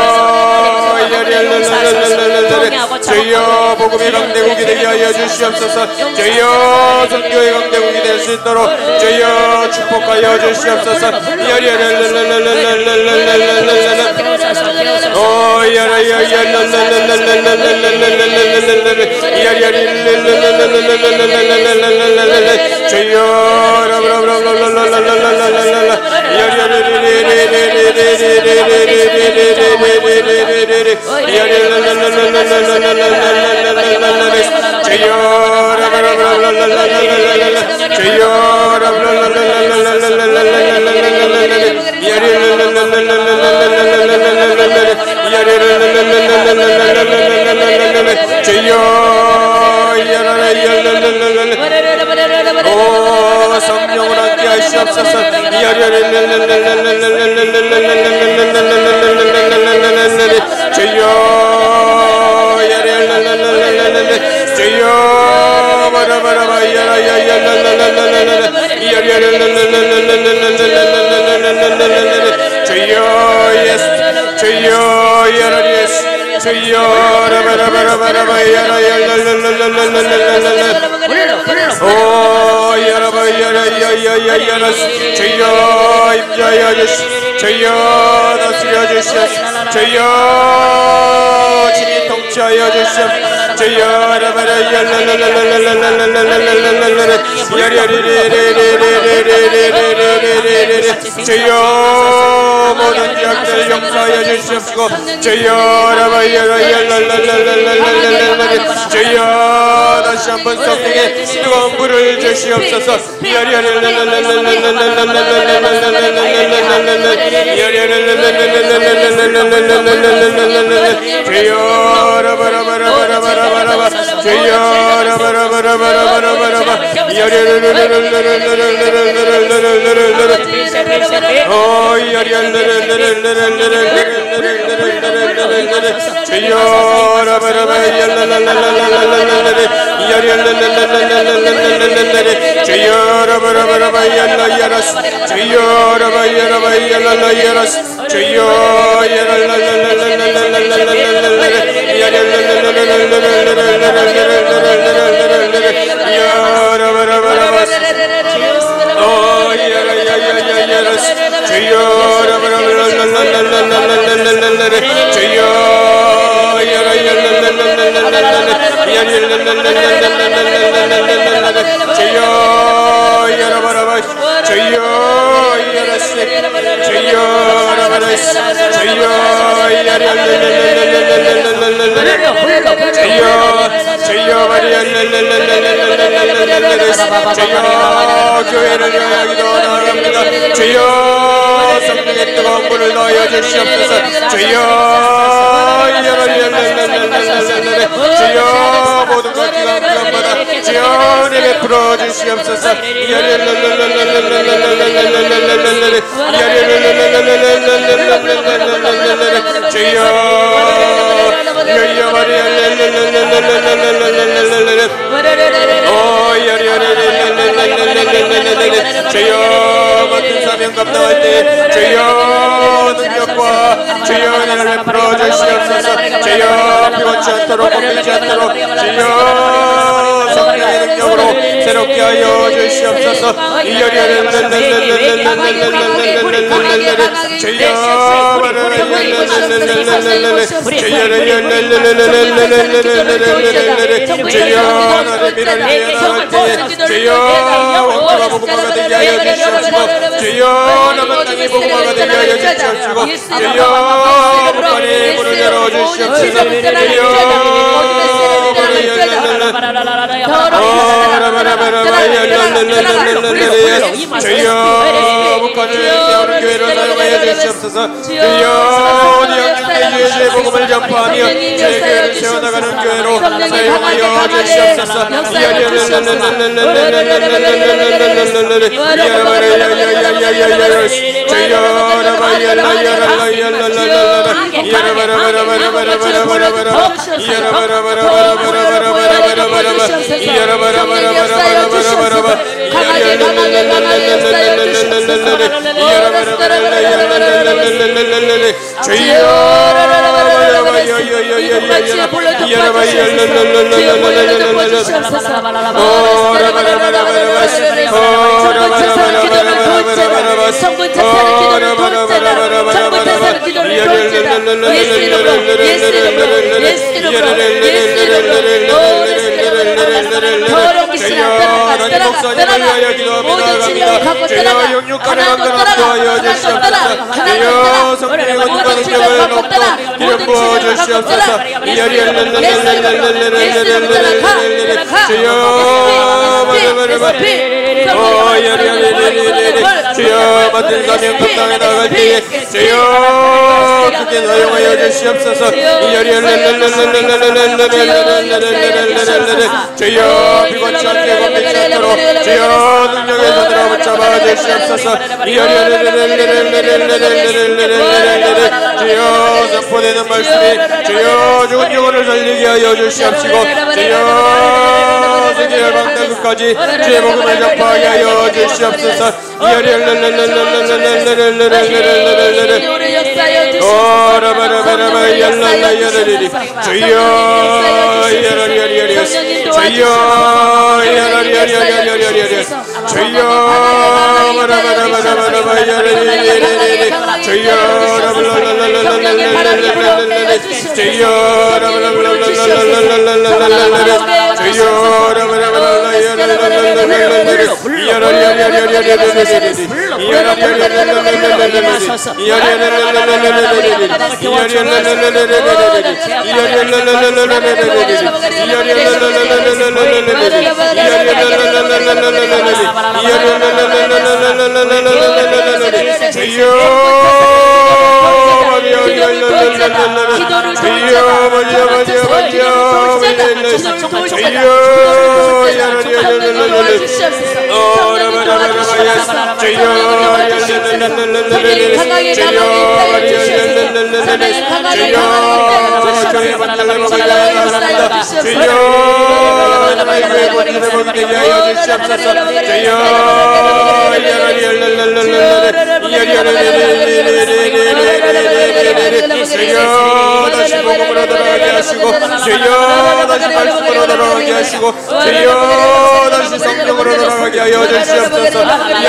주여 복음의 강대국이 되게 하여 주시옵소서. 주여 선교의 강대국이 될 수 있도록 주여 축복하여 주시옵소서. 오 주여 오 성령을 함께 하시옵소서. 주여 주여 예수 주여 예수 주여 오 여러분 여러분 주여 임자여 주시 주여 다스려 주시옵소서. 주여 친히 통치하여 주시옵소서. 주여 주여 모든 죄악들 용서하여 주시옵시고 주여 주여 다시 한번 성령의 뜨거운 불을 주시옵소서. 교회를 향하기도 나아갑니다. 주여 성령의 뜨거운 불을 넣어 주시옵소서. 주여 주여 모든 것 기강 기강마다 주여 내게 풀어주시옵소서. 주여 주여 같은 사명 감당할 때 주여 능력과 주여 은혜를 베풀어 주시옵소서. 주여 피곤치 않도록 꺾이지 않도록 주여 성령의 능력으로 새롭게 하여 주시옵소서. 주여 나를 미련을 위해 나갈 때 주여 왕국과 복음화가 되게 하여 주시옵시고 주여 남은 땅이 복음화가 되게 하여 주시옵시고 주여 북한의 문을 열어 주시옵소서. 주여 북한을 깨우는 교회로 사용하여 주시옵소서. 주여 어디 한국대 예수의 복음을 전파하며 제 교회를 세워나가는 교회로 사용하여 주시옵소서. 목사님을 위하여 기도합니다. 나아갑니다. 주여 영육간의 강건함 도하여 주시옵소서. 주여 성령의 권능과 능력을 높고 기름 부어 주시옵소서. 주여 맡은 사명 감당해 나갈 때에 주여 크게 사용하여 주시옵소서. 주여 비관치 않게 범죄치 않도록 주여 능력의 손으로 붙잡아 주시옵소서. 주여 선포되는 말씀이 주여 죽은 영혼을 살리게 하여 주시옵시고 주여 세계 방대 끝까지 주의 복음을 전파하게 하여 주시옵소서. 주여 다시 복음으로 돌아가게 하시고 주여 다시 말씀으로 돌아가게 하시고 주여 다시 성령으로 돌아가게 하여 주시옵소서.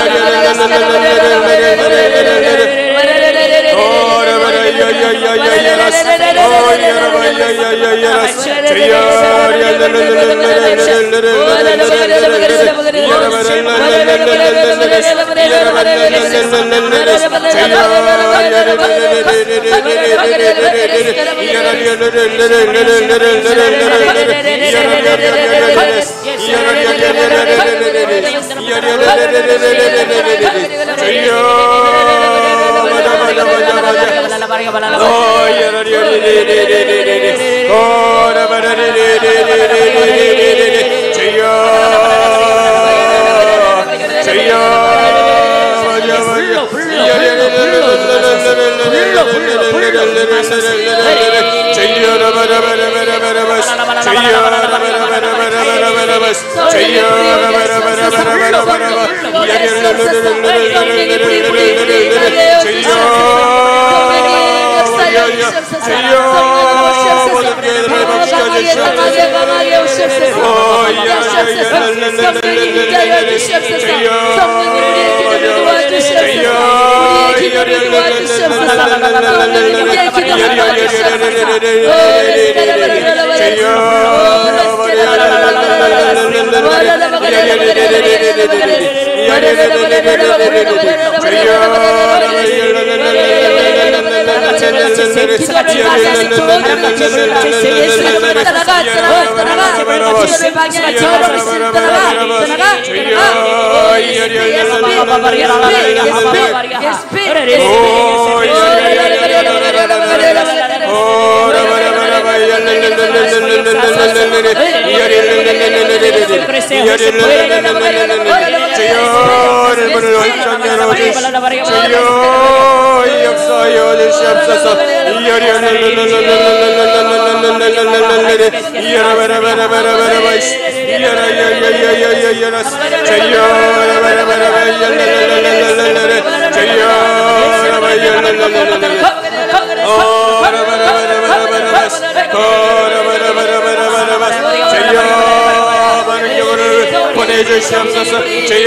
보내주시옵소서.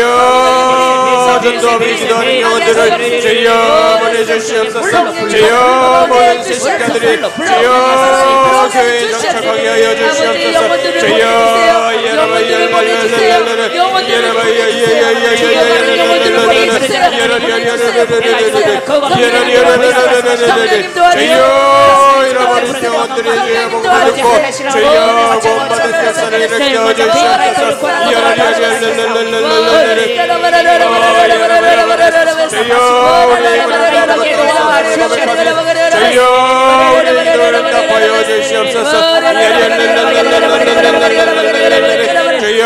주여 전도하며 기도하는 영혼들을 주여 보내주시옵소서. 주여 모든 세식가들이 주여 교회에 정착하게 하여 주시옵소서. 주여 영혼들을 보내주세요. 영혼들을 보내주세요. 죽어가는 영혼들을 보내주세요. 보내주세요. 성령님 도와주세요. 잃어버린 영혼들의 죄 복받고 주여 구원받은 역사를 일으켜 주시옵소서. 주여 우리 힘을 주여 우리 기도를 응답하여 주시옵소서. 주여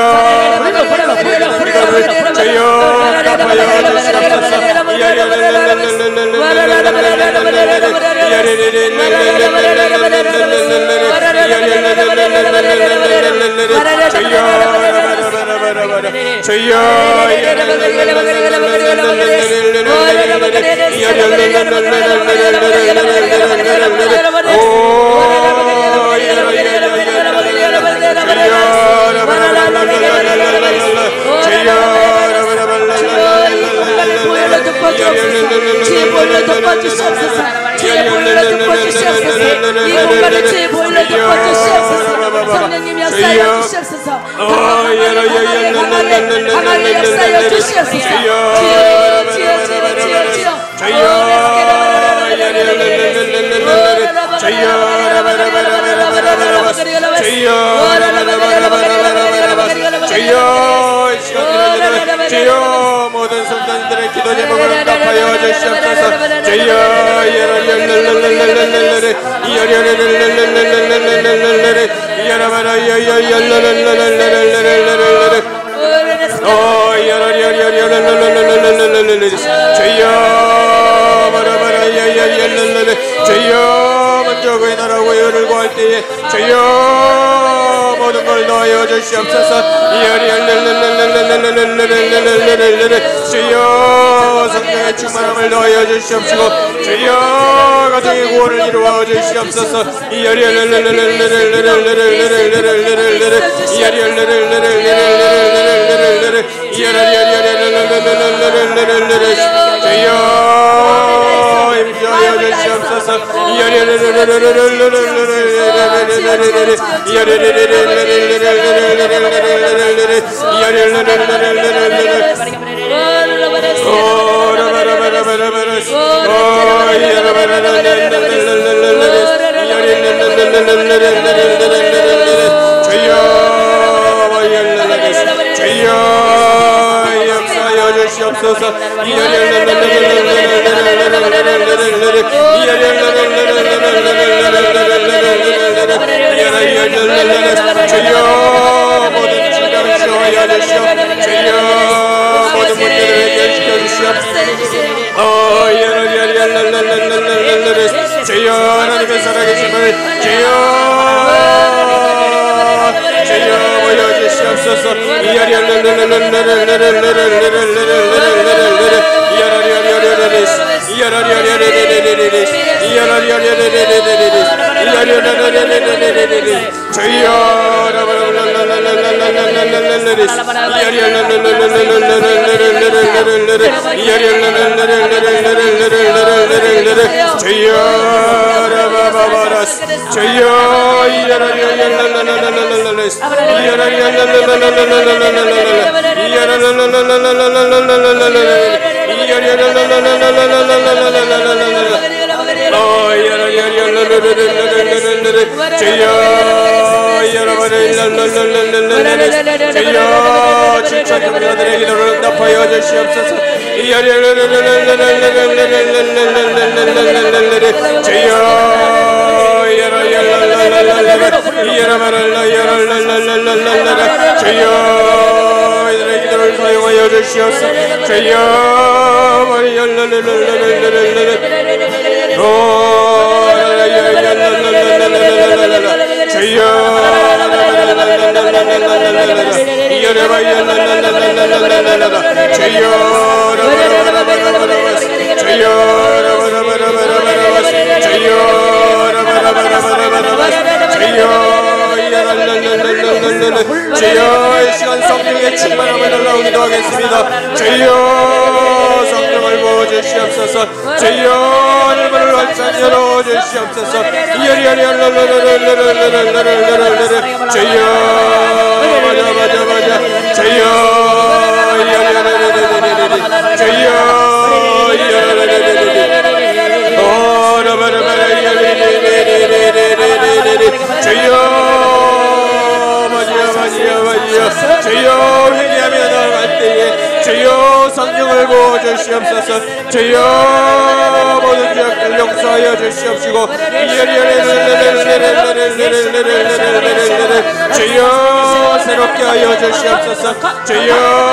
주여 응답하여 주시옵소서. 주여 주의 보혈로 덮어주시옵소서. 주의 보혈로 덮어주시옵소서. 이 공간을 주의 보혈로 덮어주시옵소서. 성령님 역사하여 주시옵소서. 강하게 강하게 역사하여 주시옵소서. 주여 주여 주여 주여 주여 주여 모든 성도님들의 기도 제목을 응답하여 주시옵소서. 주여 주여 먼저 그의 나라와 의를 구할 때에 주여 모든 걸 넣어여 주시옵소서. 주여 성령의 충만함을 넣어여 주시옵시고 주여 가정의 구원을 이루어 주시옵소서. 주여 임하여 주시옵소서. 주여 역사하여 주시옵소서. 주여 모든 질병을 치유하여 주시오. 주여 모든 문제를 해결시켜 주시오. 주여 하나님의 살아계심을 주여 주여 보여주시옵소서. 칭찬자들의 기도를 응답하여 주시옵소서. 주여 주여 이들의 기도를 사용하여 주시옵소서. 주여 주여 주여 이 시간 성령의 충만함을 날라오기도 하겠습니다. 주여 성령을 부어주시옵소서. 주여 하늘문을 활짝 열어주시옵소서. 주여 맞아 맞아 주여 주여 주여 마지야 마지야 마지야 주여 회개하며 나아갈 때에 주여 성령을 부어주시옵소서 주여 모든 죄악들 용서하여 주시옵시고 주여 새롭게 하여 주시옵소서 주여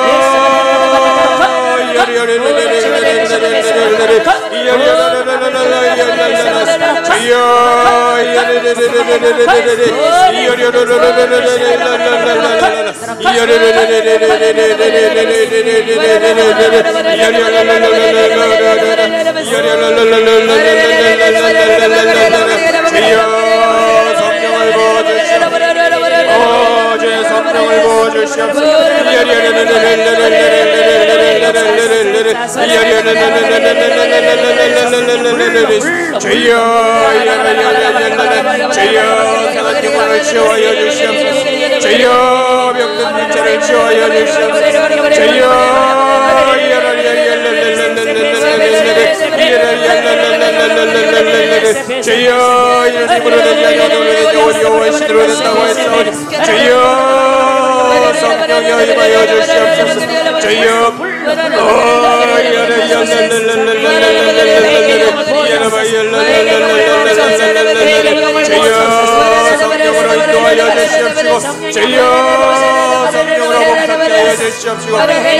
성령을 부어주시옵소서 주여 주여 상한 영혼을 치유하여 주시옵소서 주여 병든 문제를 치유하여 주시옵소서 주여 주여 이름으로 되지 않는 여호와신으로 된다고 했사오니 주여 성령여 임하여 주시옵소서 주여 주여 성령으로 인도하여 주시옵시고 주여 성령으로 복잡게 하여 주시옵시고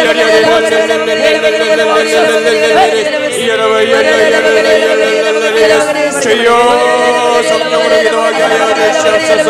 주여 성령으로 기도하게 하여 주시옵소서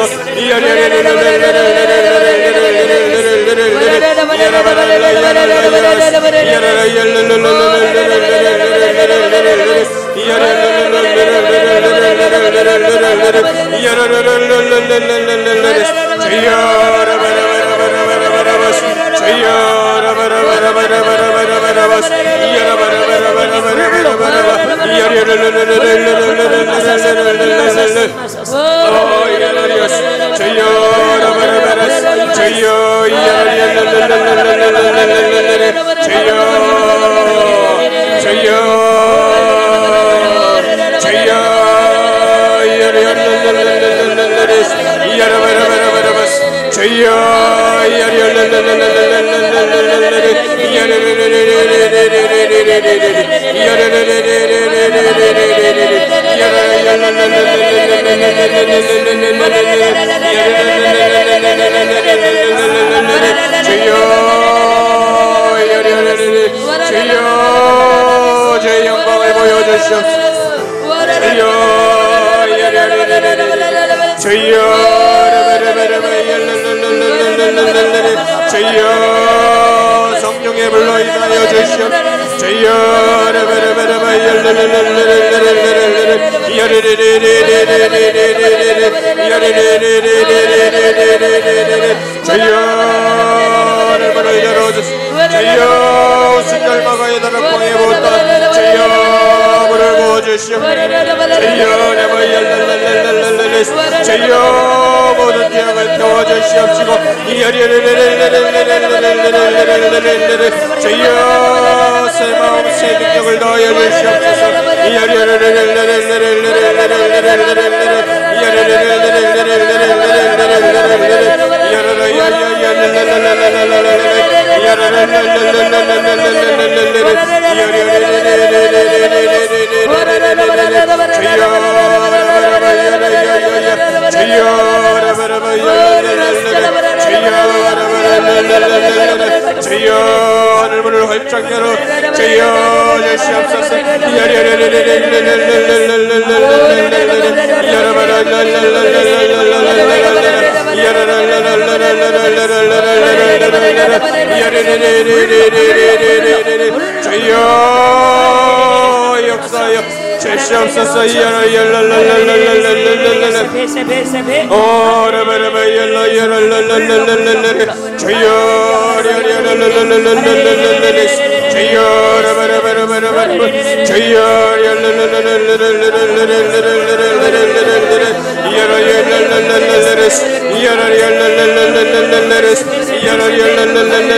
주의 영광을 보여주시옵소서 주여 주여 성령의 불로 인하여 주시옵소서 주여 주여를 불러 열어주소서 주여 순절마가에 달아 광에 보다 주여 물을 부어주시옵소서 주여 모든 죄악을 태워주시옵시고 주여 새 마음 새 능력을 더하여 주시옵소서 주여 하늘문을 활짝 열어 주여 주시옵소서 주여 역사여 주시옵소서 주여 주여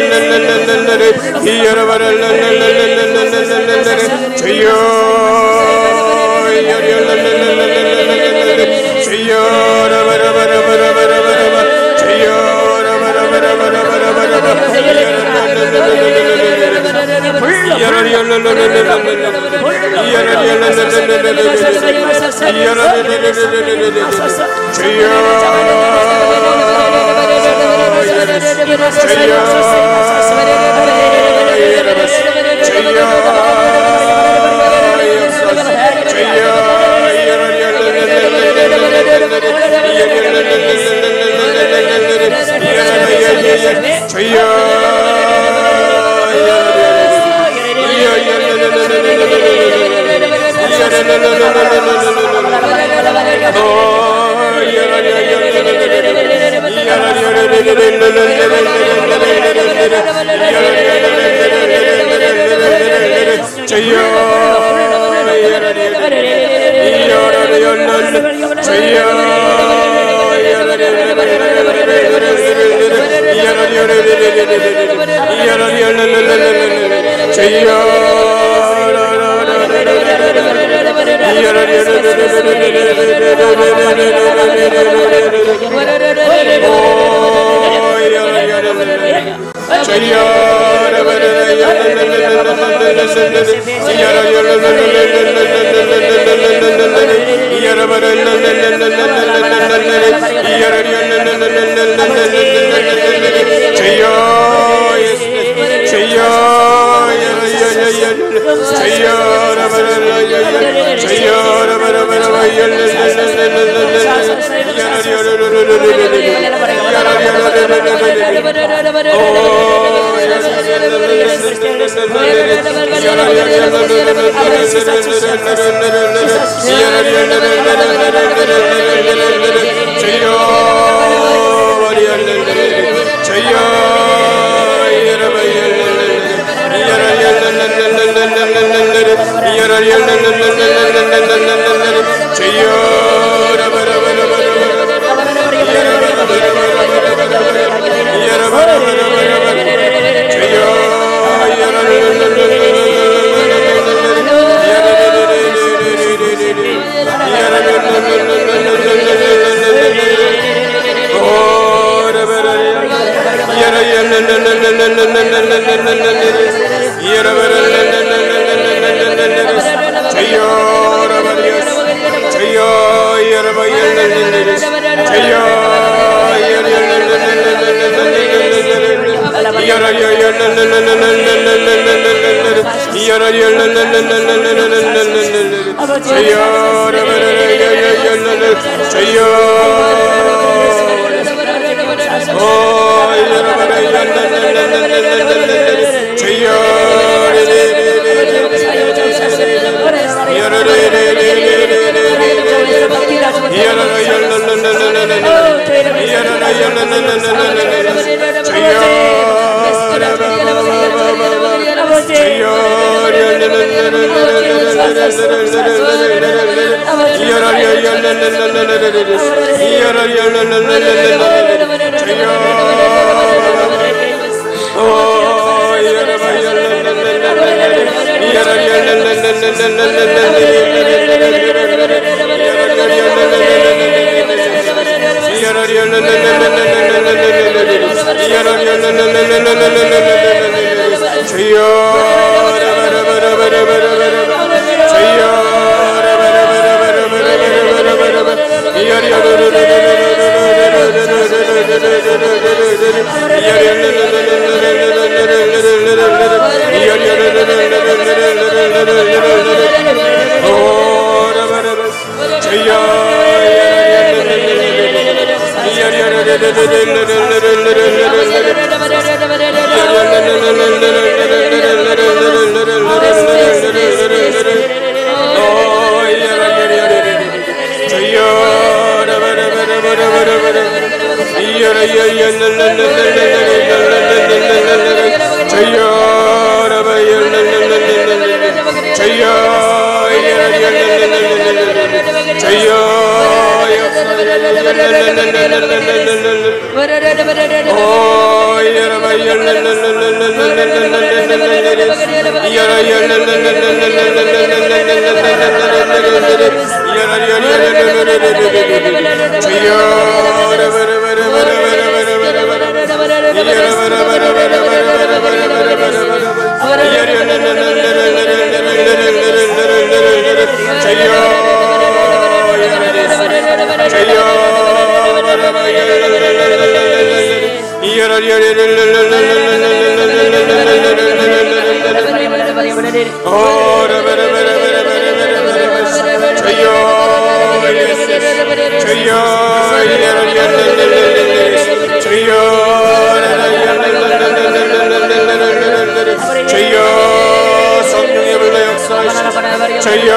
Oh, 성령의 불러 역사하시고 주여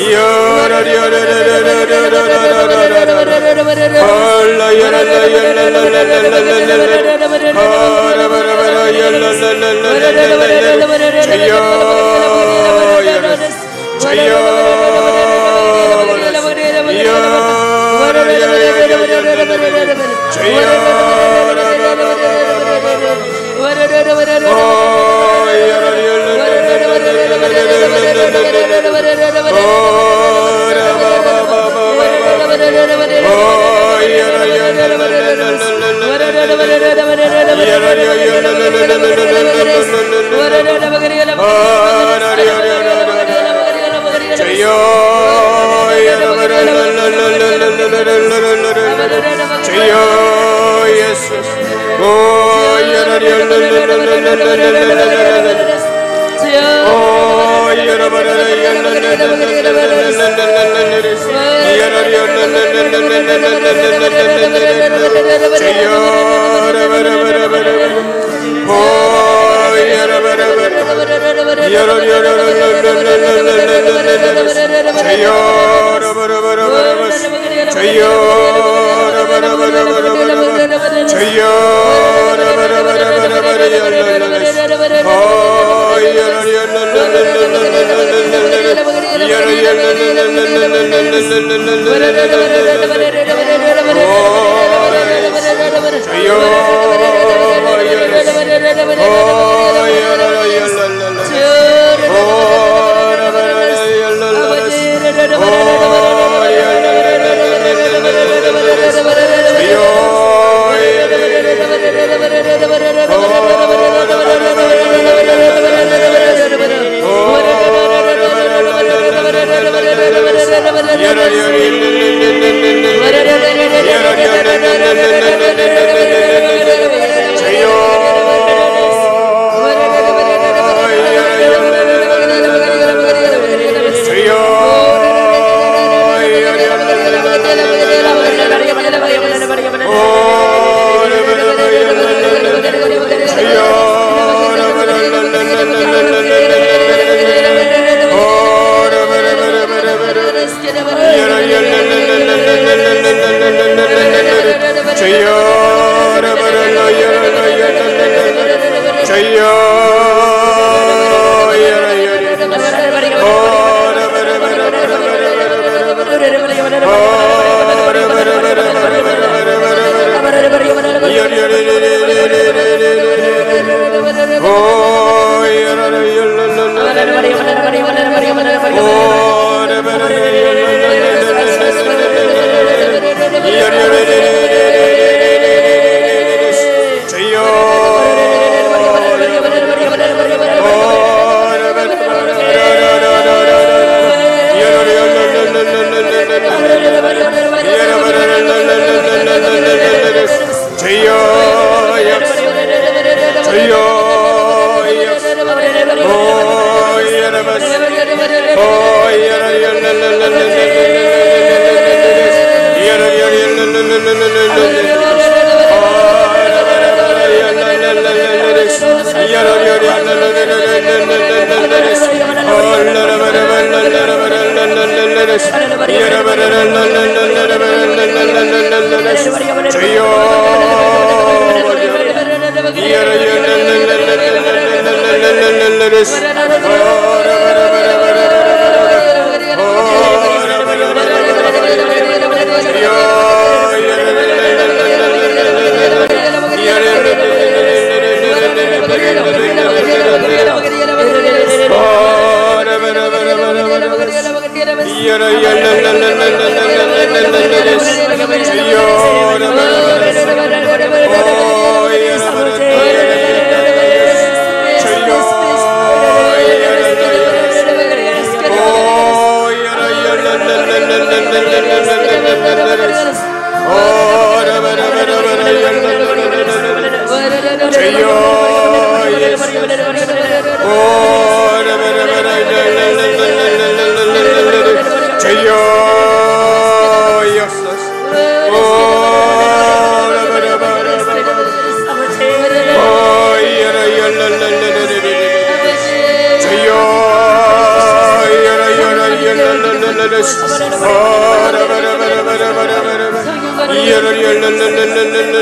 Jaya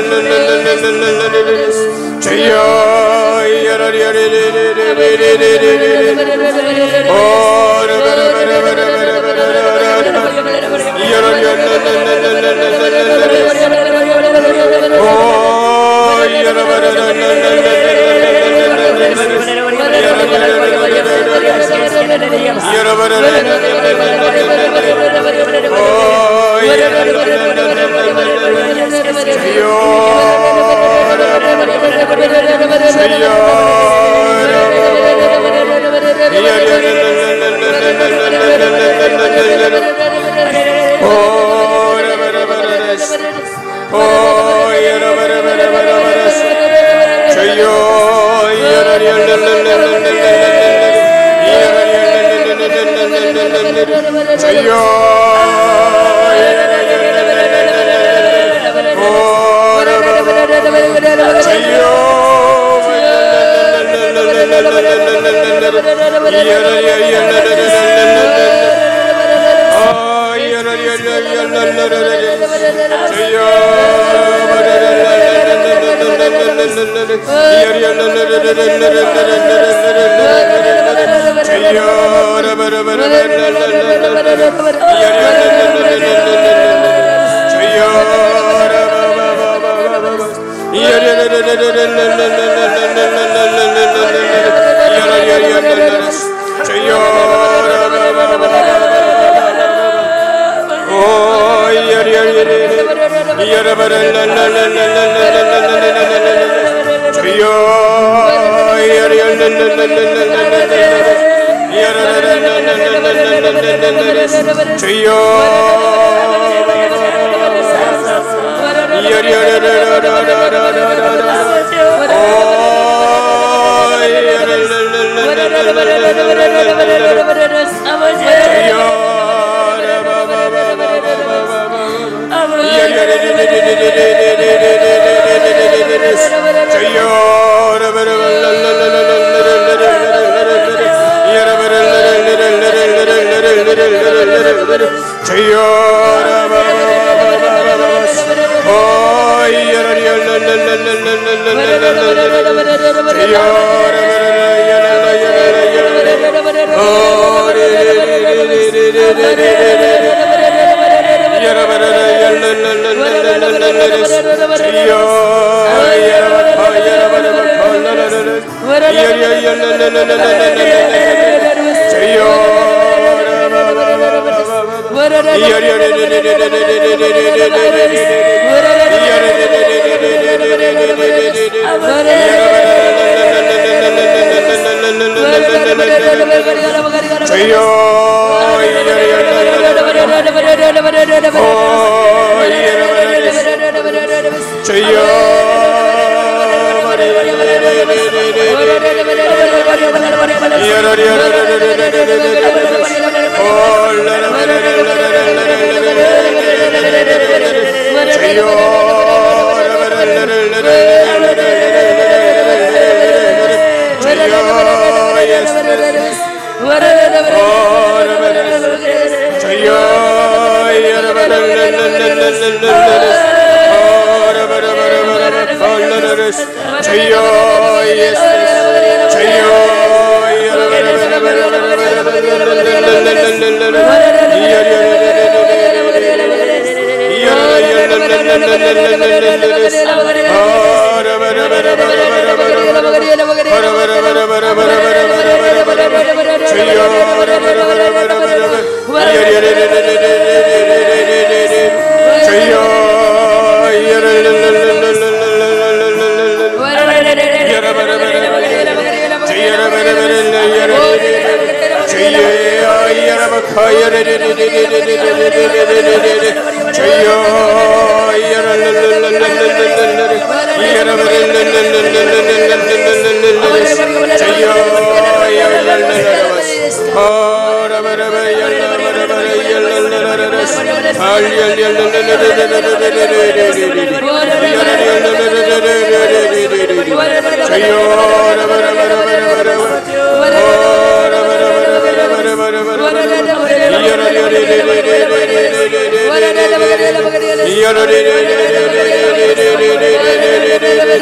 Yara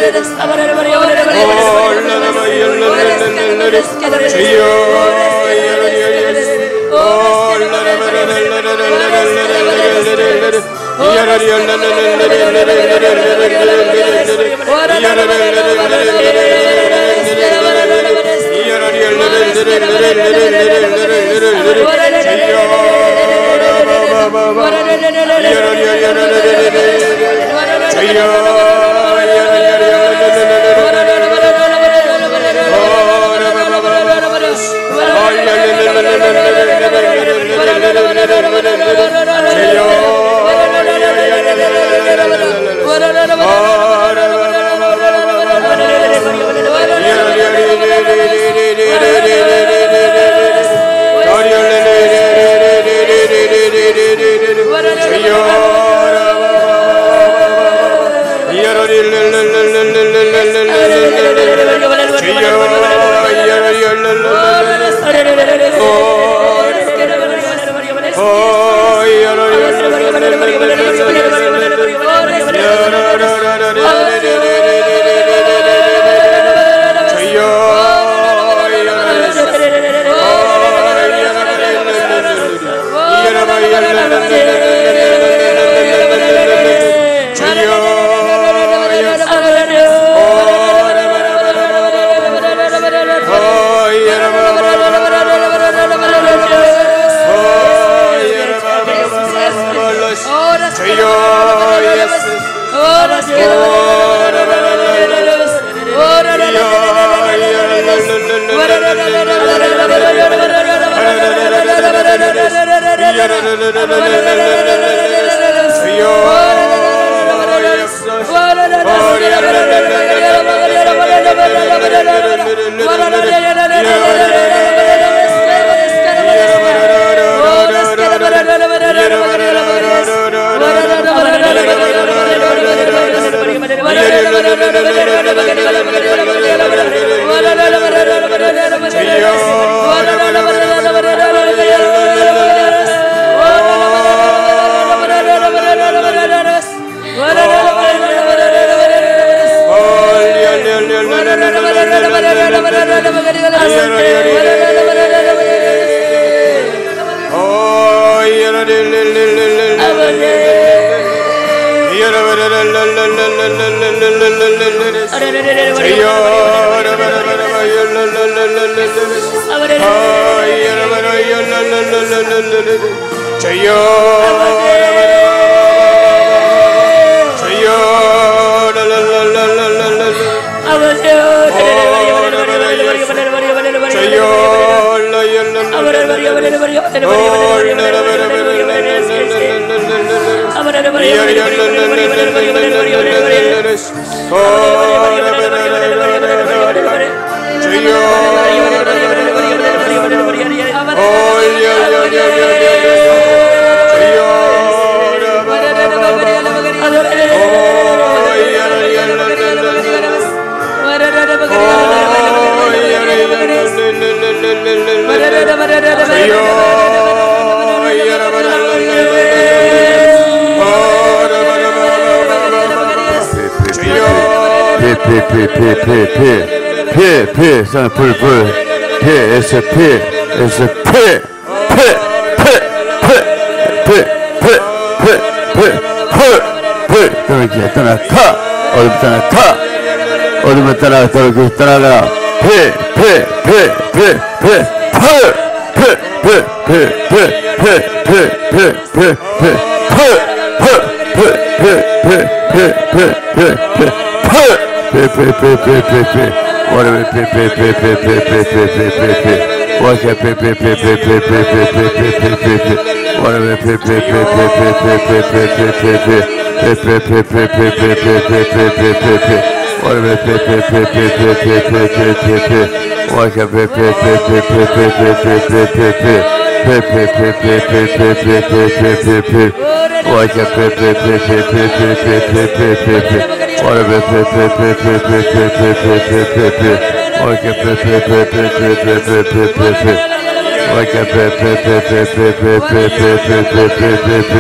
Like a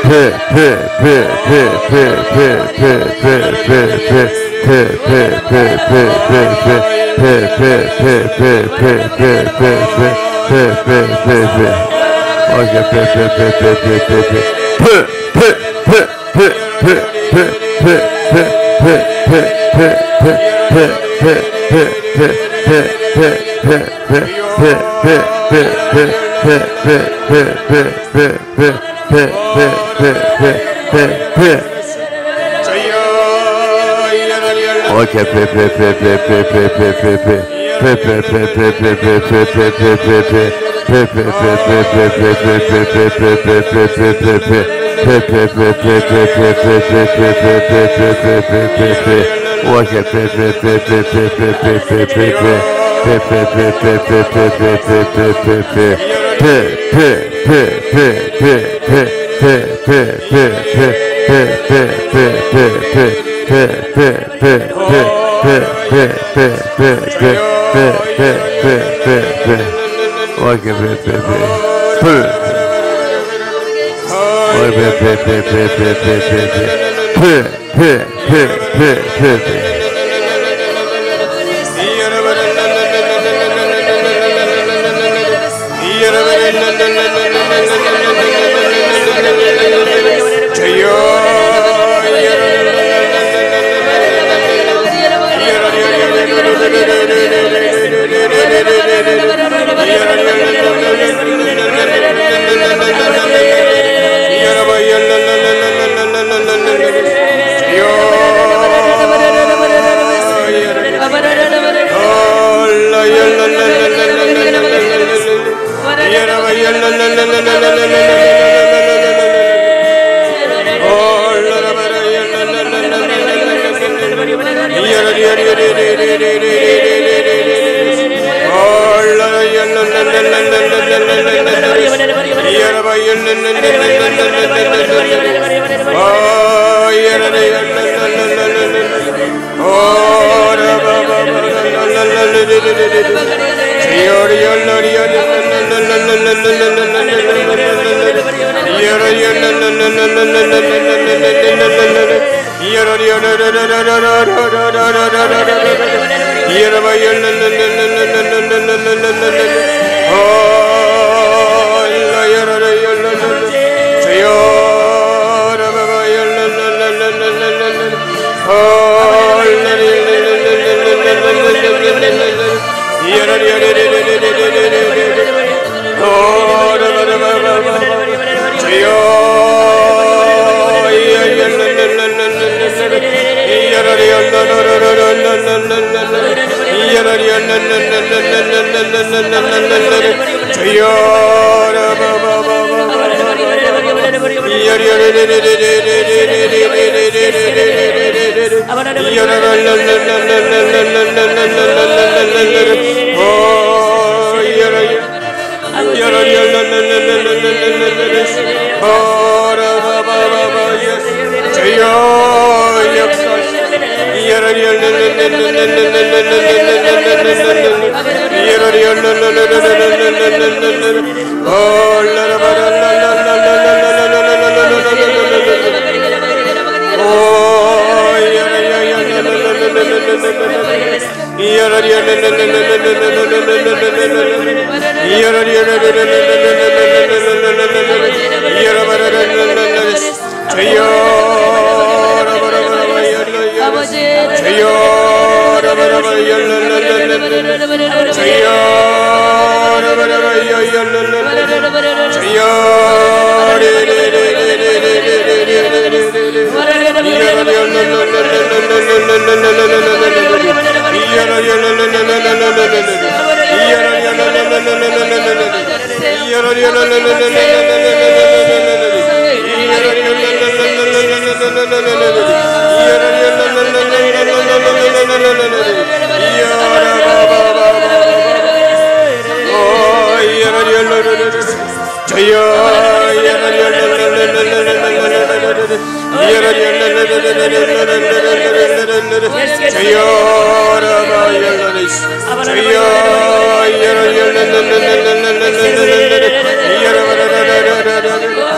Jaya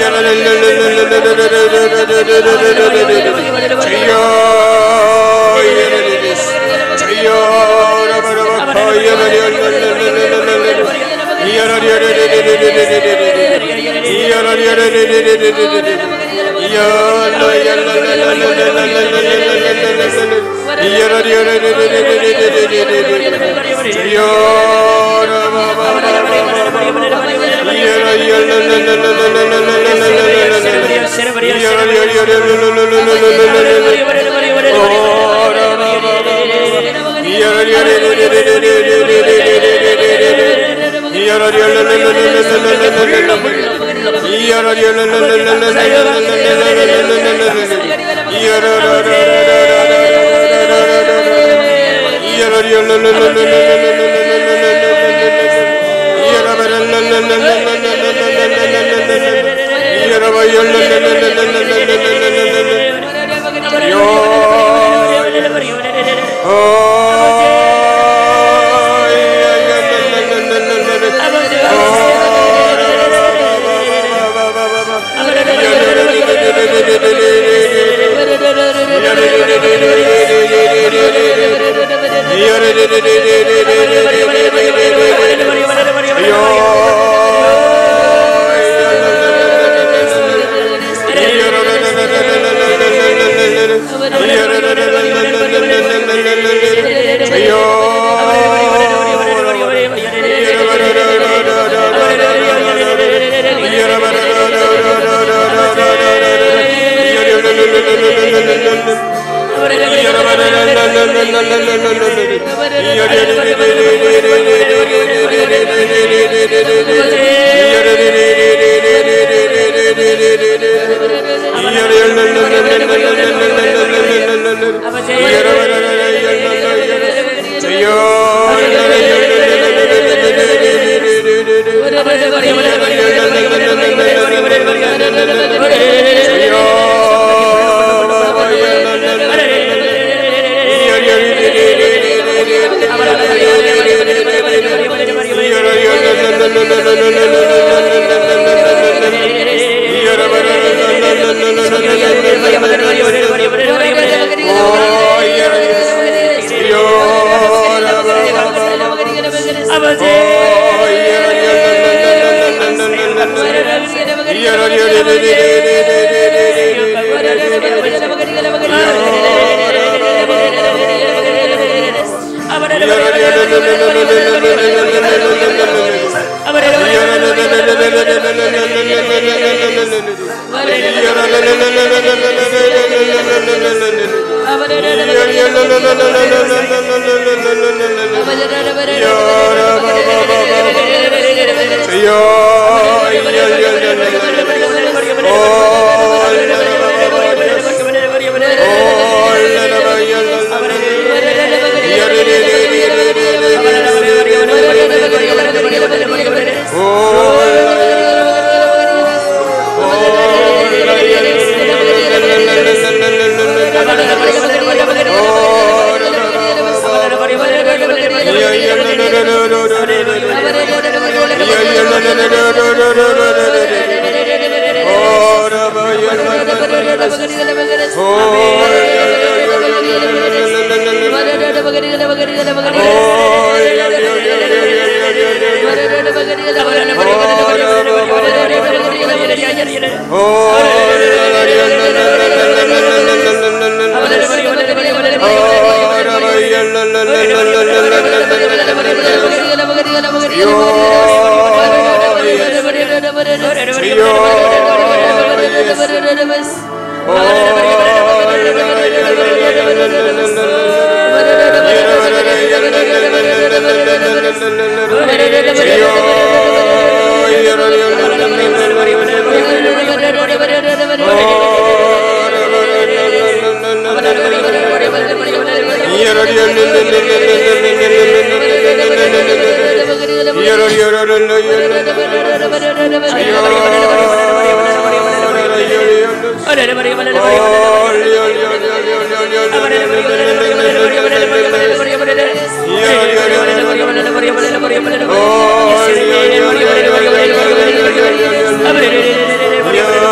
Oh,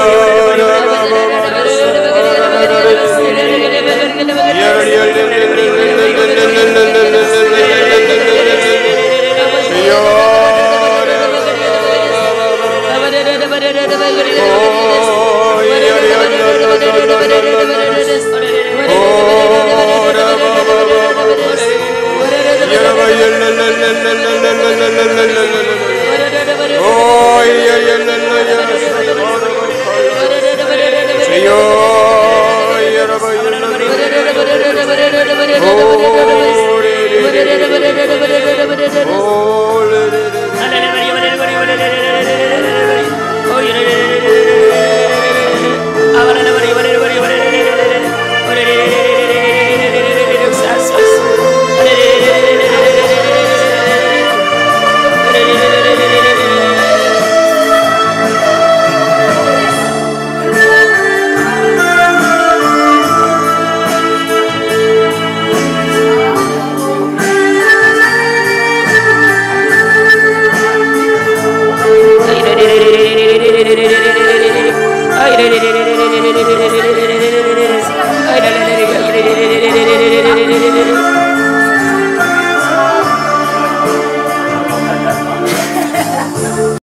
버려라 버려라